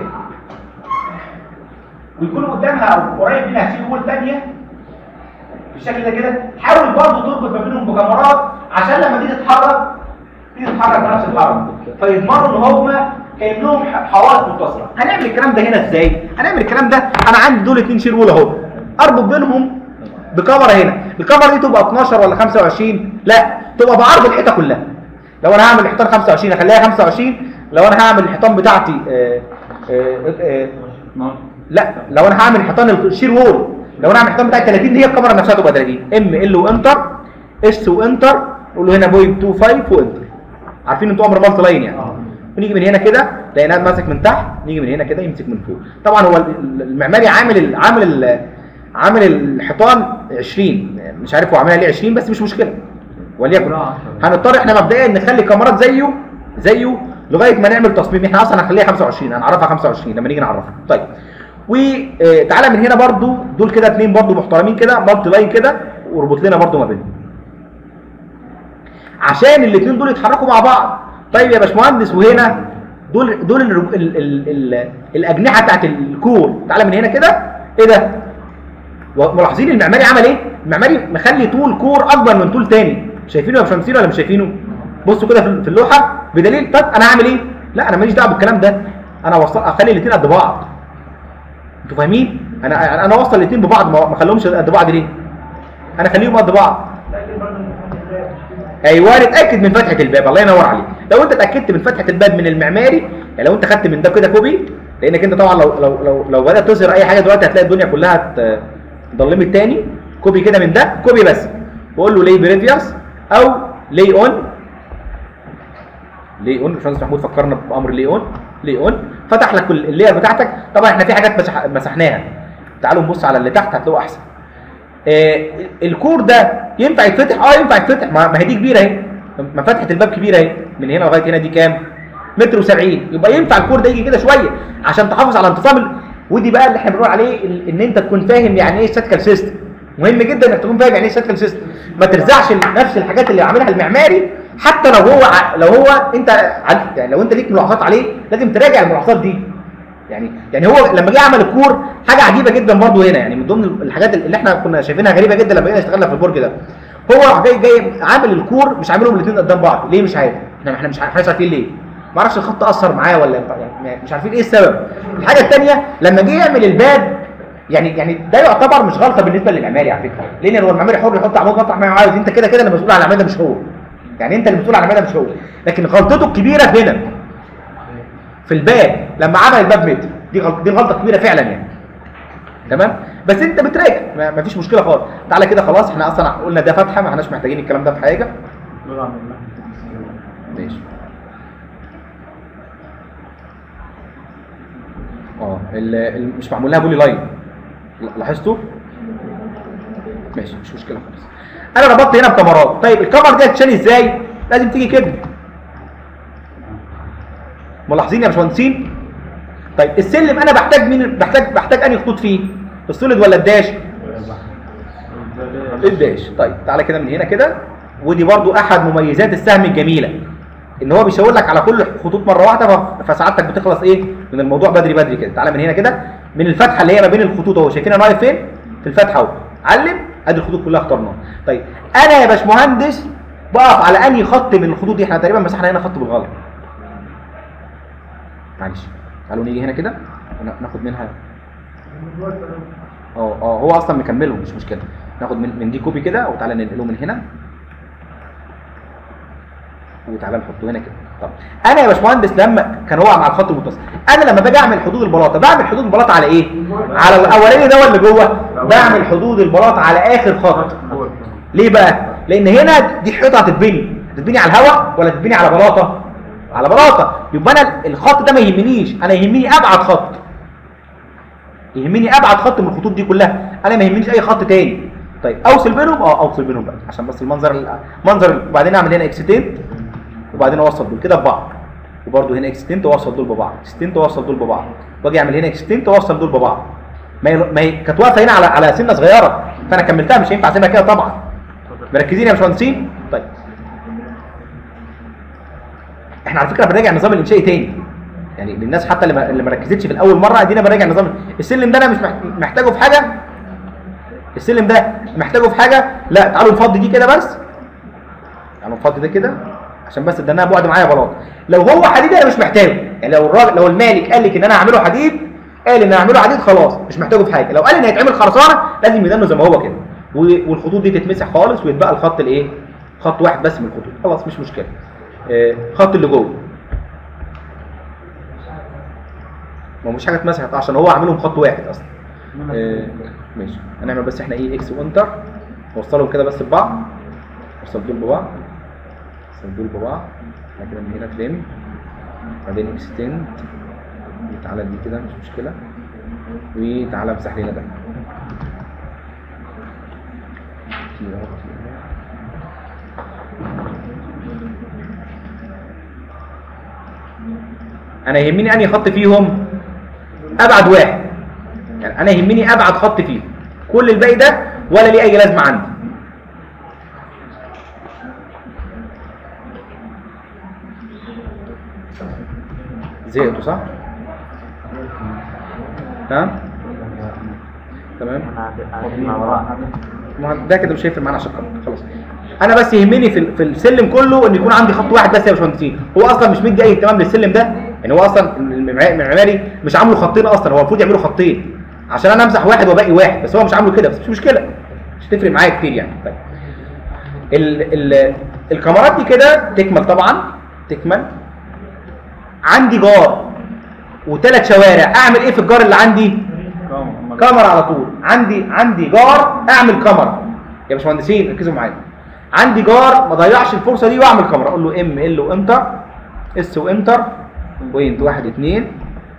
ويكون قدامها او قريب منها شير وول ثانيه بالشكل ده كده، حاول برضه تربط ما بينهم بكاميرات عشان لما تيجي تتحرك تيجي تتحرك بنفس الحركه، فيضمنوا ان هم كانهم حوائط متصله. هنعمل الكلام ده هنا ازاي؟ هنعمل الكلام ده انا عندي دول اتنين شير وول اهو، اربط بينهم بكاميرا هنا. الكاميرا دي تبقى اتناشر ولا خمسة وعشرين؟ لا، تبقى بعرض الحيطه كلها. لو انا هعمل الحيطان خمسة وعشرين اخليها خمسة وعشرين، لو انا هعمل الحيطان بتاعتي آآ آآ لا، لو انا هعمل حيطان الشير وول، لو انا هعمل الحيطان بتاعتي ثلاثين، هي الكاميرا نفسها تبقى ثلاثين. ام ال وانتر، اس وانتر، قول له هنا بوينت اتنين خمسة وانتر. عارفين انتوا امر مالتي لاين يعني. ونيجي من هنا كده لقيناه ماسك من تحت، نيجي من هنا كده يمسك من فوق. طبعا هو المعماري عامل ال عامل ال عامل الحيطان عشرين، مش عارف هو عاملها ليه عشرين بس مش مشكله، وليكن هنضطر احنا مبدئيا نخلي كاميرات زيه زيه لغايه ما نعمل تصميم. احنا اصلا هنخليها خمسة وعشرين، هنعرفها خمسة وعشرين لما نيجي نعرفها. طيب وتعالى من هنا برضو دول كده اثنين برضو محترمين كده مالتي لاين كده، واربط لنا برضو ما بينهم عشان الاثنين دول يتحركوا مع بعض. طيب يا باشمهندس، وهنا دول دول ال ال ال ال الاجنحه بتاعت الكور. تعالى من هنا كده، ايه ده؟ ملاحظين المعماري عمل ايه؟ المعماري مخلي طول كور اكبر من طول تاني. شايفينه يا باشمهندسين ولا مش شايفينه؟ بصوا كده في اللوحه، بدليل. طب انا هعمل ايه؟ لا انا ماليش دعوه بالكلام ده، انا اوصل اخلي الاثنين قد بعض. انتوا فاهمين؟ انا انا اوصل الاثنين ببعض، ما اخليهمش قد بعض ليه؟ انا اخليهم قد بعض. ايوه، اتاكد من فتحه الباب. الله ينور عليك. لو انت اتاكدت من فتحه الباب من المعماري، يعني لو انت خدت من ده كده كوبي، لانك انت طبعا لو لو لو, لو بدات تظهر اي حاجه دلوقتي هتلاقي الدنيا كلها ضلمت تاني. كوبي كده من ده كوبي بس، وقول له لي بريفيوس او لي اون. لي اون، الباشمهندس محمود فكرنا بامر لي اون. لي اون فتح لك اللاير بتاعتك. طبعا احنا في حاجات مسح مسحناها، تعالوا نبص على اللي تحت هتلاقوه احسن. آه الكور ده ينفع يتفتح؟ اه ينفع يتفتح، ما هي دي كبيره اهي، ما فتحه الباب كبيره اهي، من هنا لغايه هنا دي كام؟ متر وسبعين. يبقى ينفع الكور ده يجي كده شويه عشان تحافظ على انتصام. ودي بقى اللي احنا بنقول عليه ان انت تكون فاهم يعني ايه ستاتيكال سيستم. مهم جدا انك تكون فاهم يعني ايه ستاتيكال سيستم، ما ترزعش نفس الحاجات اللي عاملها المعماري. حتى لو هو لو هو انت يعني لو انت ليك ملاحظات عليه لازم تراجع الملاحظات دي. يعني يعني هو لما جه عمل الكور حاجه عجيبه جدا برضو هنا، يعني من ضمن الحاجات اللي احنا كنا شايفينها غريبه جدا لما جينا اشتغلنا في البرج ده، هو راح جاي جاي عامل الكور مش عاملهم الاثنين قدام بعض. ليه؟ مش عارف. احنا احنا مش عارفين ليه. ما اعرفش الخط اثر معاه ولا يعني مش عارفين ايه السبب. الحاجه الثانيه لما جه يعمل الباب يعني يعني ده يعتبر مش غلطه بالنسبه للمعماري على فكره، لان هو المعماري حر يحط عمود مطرح ما عاوز، انت كده كده اللي مسؤول عن العماده مش هو، يعني انت اللي مسؤول عن العماده مش هو، لكن غلطته الكبيره هنا في الباب لما عمل الباب متر، دي غلطه دي غلطه كبيره فعلا يعني. تمام؟ بس انت بتراجع ما فيش مشكله خالص. تعالى كده خلاص احنا اصلا قلنا ده فتحه ما احناش محتاجين الكلام ده في حاجه. ماشي. اه مش معمول لها بولي لاين، لاحظتوا؟ ماشي مش مشكله خالص. انا ربطت هنا بكاميرات. طيب الكاميرا دي هتتشال ازاي؟ لازم تيجي كده. ملاحظين يا باشمهندسين؟ طيب السلم انا بحتاج مين؟ بحتاج بحتاج انهي خطوط فيه؟ السوليد ولا الداش؟ الداش. طيب تعالى كده من هنا كده، ودي برضو احد مميزات السهم الجميله ان هو بيشاور لك على كل الخطوط مره واحده، فسعادتك بتخلص ايه من الموضوع بدري بدري كده. تعالى من هنا كده من الفتحه اللي هي ما بين الخطوط اهو، شايفين انا واقف فين؟ في الفتحه اهو. علم ادي الخطوط كلها اخترناها. طيب انا يا باشمهندس بقف على انهي خط من الخطوط دي؟ احنا تقريبا مسحنا هنا خط بالغلط. معلش تعالوا نيجي هنا كده ناخد منها اه اه هو اصلا مكملهم مش مشكله. ناخد من, من دي كوبي كده وتعالى ننقله من هنا وتعالى نحطه هنا كده. طب انا يا باشمهندس لما كان هو مع الخط المتصل، انا لما باجي اعمل حدود البلاطه بعمل حدود البلاطه على ايه؟ على الاولاني ده ولا جوه؟ بعمل حدود البلاطه على اخر خط. ليه بقى؟ لان هنا دي حيطه هتتبني، هتتبني على الهواء ولا تتبني على بلاطه؟ على بلاطه. يبقى انا الخط ده ما يهمنيش، انا يهمني ابعد خط، يهمني ابعد خط من الخطوط دي كلها، انا ما يهمنيش اي خط تاني. طيب اوصل بينهم اه اوصل بينهم بقى عشان بس المنظر منظر. وبعدين اعمل هنا اكستنت وبعدين اوصل دول كده ببعض، وبرده هنا اكستنت واوصل دول ببعض، اكستنت واوصل دول ببعض، واجي اعمل هنا اكستنت واوصل دول ببعض. ما هي ما هي كانت واقفه هنا على على سنه صغيره فانا كملتها، مش هينفع اسيبها كده طبعا. مركزين يا باشمهندسين؟ طيب احنا على فكره بنراجع النظام الانشائي تاني يعني للناس حتى اللي ما, اللي ما ركزتش في الاول مره، ادينا براجع النظام. السلم ده انا مش محتاجه في حاجه، السلم ده محتاجه في حاجه، لا تعالوا نفضي دي كده بس، تعالوا نفضي ده كده عشان بس ده انا بعد معايا بلاط. لو هو حديد انا مش محتاجه، يعني لو الراجل لو المالك قال لك ان انا هعمله حديد، قال ان انا هعمله حديد خلاص مش محتاجه في حاجه. لو قال ان هيتعمل خرسانه لازم يدنه زي ما هو كده، والخطوط دي تتمسح خالص ويتبقى الخط الايه؟ خط واحد بس من الخطوط، خلاص مش مشكله. آه خط اللي جوه ما مش حاجه اتمسحت عشان هو عاملهم خط واحد اصلا. آه ماشي هنعمل بس احنا ايه اكس وانتر نوصلهم كده بس ببعض، نوصل دول ببعض، نوصل دول ببعض، بعد كده من هنا فليم، بعدين اكستند، تعالى دي كده مش مشكله، وتعالى امسح لنا ده انا يهمني انهي خط فيهم؟ ابعد واحد، يعني انا يهمني ابعد خط فيهم، كل الباقي ده ولا ليه اي لازمه عندي. زهقتوا صح؟ تمام؟ تمام؟ ده كده مش هيفرق معانا عشان خلاص. انا بس يهمني في في السلم كله ان يكون عندي خط واحد بس يا باشمهندسين. هو اصلا مش مدي اي اهتمام للسلم ده، يعني هو اصلا المعماري مش عامله خطين اصلا، هو المفروض يعملوا خطين عشان انا امسح واحد وباقي واحد، بس هو مش عامله كده، بس مش مشكله مش هتفرق معايا كتير يعني. طيب ال ال الكاميرات دي كده تكمل طبعا، تكمل. عندي جار وثلاث شوارع، اعمل ايه في الجار اللي عندي؟ كاميرا على طول. عندي عندي جار اعمل كاميرا يا باشمهندسين، ركزوا معايا. عندي جار ما ضيعش الفرصه دي واعمل كاميرا، اقول له ام ال وانتر، اس وانتر، بوينت واحد اتنين،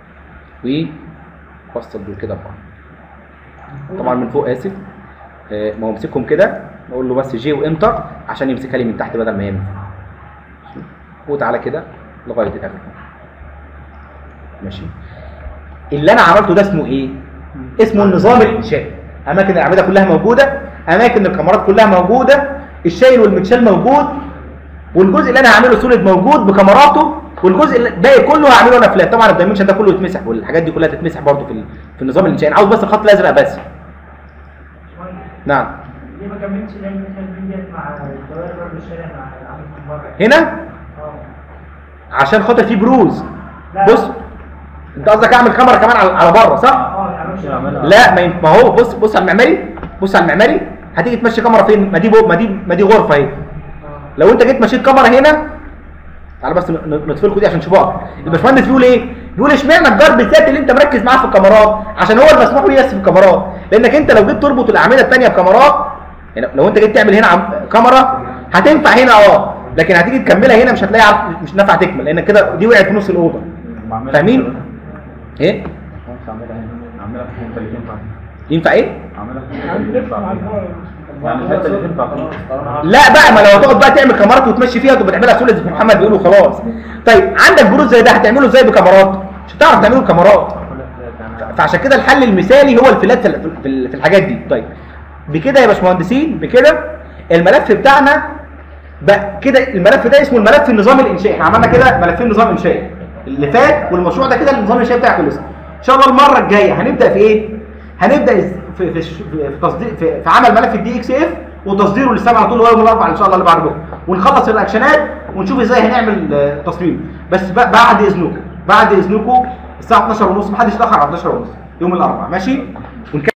وفصل دول كده ببعض. طبعا من فوق اسف، آه ما هو امسكهم كده، نقول له بس جي وانتر عشان يمسكها لي من تحت بدل ما هي من فوق. وتعالى كده لغايه الاخر. ماشي. اللي انا عملته ده اسمه ايه؟ اسمه النظام الانشائي. اماكن الاعمده كلها موجوده، اماكن الكاميرات كلها موجوده، الشايل والمتشال موجود، والجزء اللي انا هعمله سوليد موجود بكاميراته، والجزء الباقي كله هعمله انا فلات. طبعا الدايمنشن ده كله يتمسح والحاجات دي كلها تتمسح برضه في في النظام الانشائي. انا عاوز بس الخط الازرق بس. نعم. ليه ما كملتش الدايمنشن ديت مع الدوائر برضه الشارع مع العمود من بره؟ هنا؟ اه عشان خاطر فيه بروز. بص انت قصدك اعمل كاميرا كمان على على بره صح؟ لا ما ينفع. ما هو بص بص على المعماري، بص على المعماري هتيجي تمشي كاميرا فين؟ ما دي ما دي ما دي غرفه اهي. لو انت جيت مشيت كاميرا هنا، تعالى بس نطفي لكم دي عشان تشوفوها. الباشمهندس بيقول ايه؟ بيقول اشمعنى الجرب الذاتي اللي انت مركز معاه في الكاميرات؟ عشان هو المسموح بيه بس في الكاميرات، لانك انت لو جيت تربط الاعمده الثانيه بكاميرات، يعني لو انت جيت تعمل هنا عم... كاميرا هتنفع هنا اه، لكن هتيجي تكملها هنا مش هتلاقي عارف مش نافعه تكمل، لان كده دي وقعت في نص الاوضه. فاهمين؟ ايه؟ اعملها في الحته اللي تنفع ينفع ايه؟ اعملها في الحته اللي تنفع يعني الحته اللي تنفع لا بقى، ما لو هتقعد بقى تعمل كاميرات وتمشي فيها تبقى تعملها سوليد زي ما محمد بيقول وخلاص. طيب عندك بروز زي ده هتعمله ازاي بكاميرات؟ مش هتعرف تعمله بكاميرات. فعشان كده الحل المثالي هو الفلات في الحاجات دي. طيب بكده يا باشمهندسين، بكده الملف بتاعنا بقى كده. الملف ده اسمه الملف النظام الانشائي. احنا عملنا كده ملفين نظام انشائي اللي فات، والمشروع ده كده النظام الانشائي بتاعك خلص. ان شاء الله المره الجايه هنبدا في ايه؟ هنبدا في في في تصدير في, في عمل ملف الدي اكس اف وتصديره للسبعه على طول، ويوم الاربعاء ان شاء الله اللي بعده، ونخلص الاكشنات ونشوف ازاي هنعمل تصميم. بس بعد اذنكم بعد اذنكم الساعه اتناشر ونص، محدش يتاخر على اتناشر ونص يوم الاربعاء، ماشي؟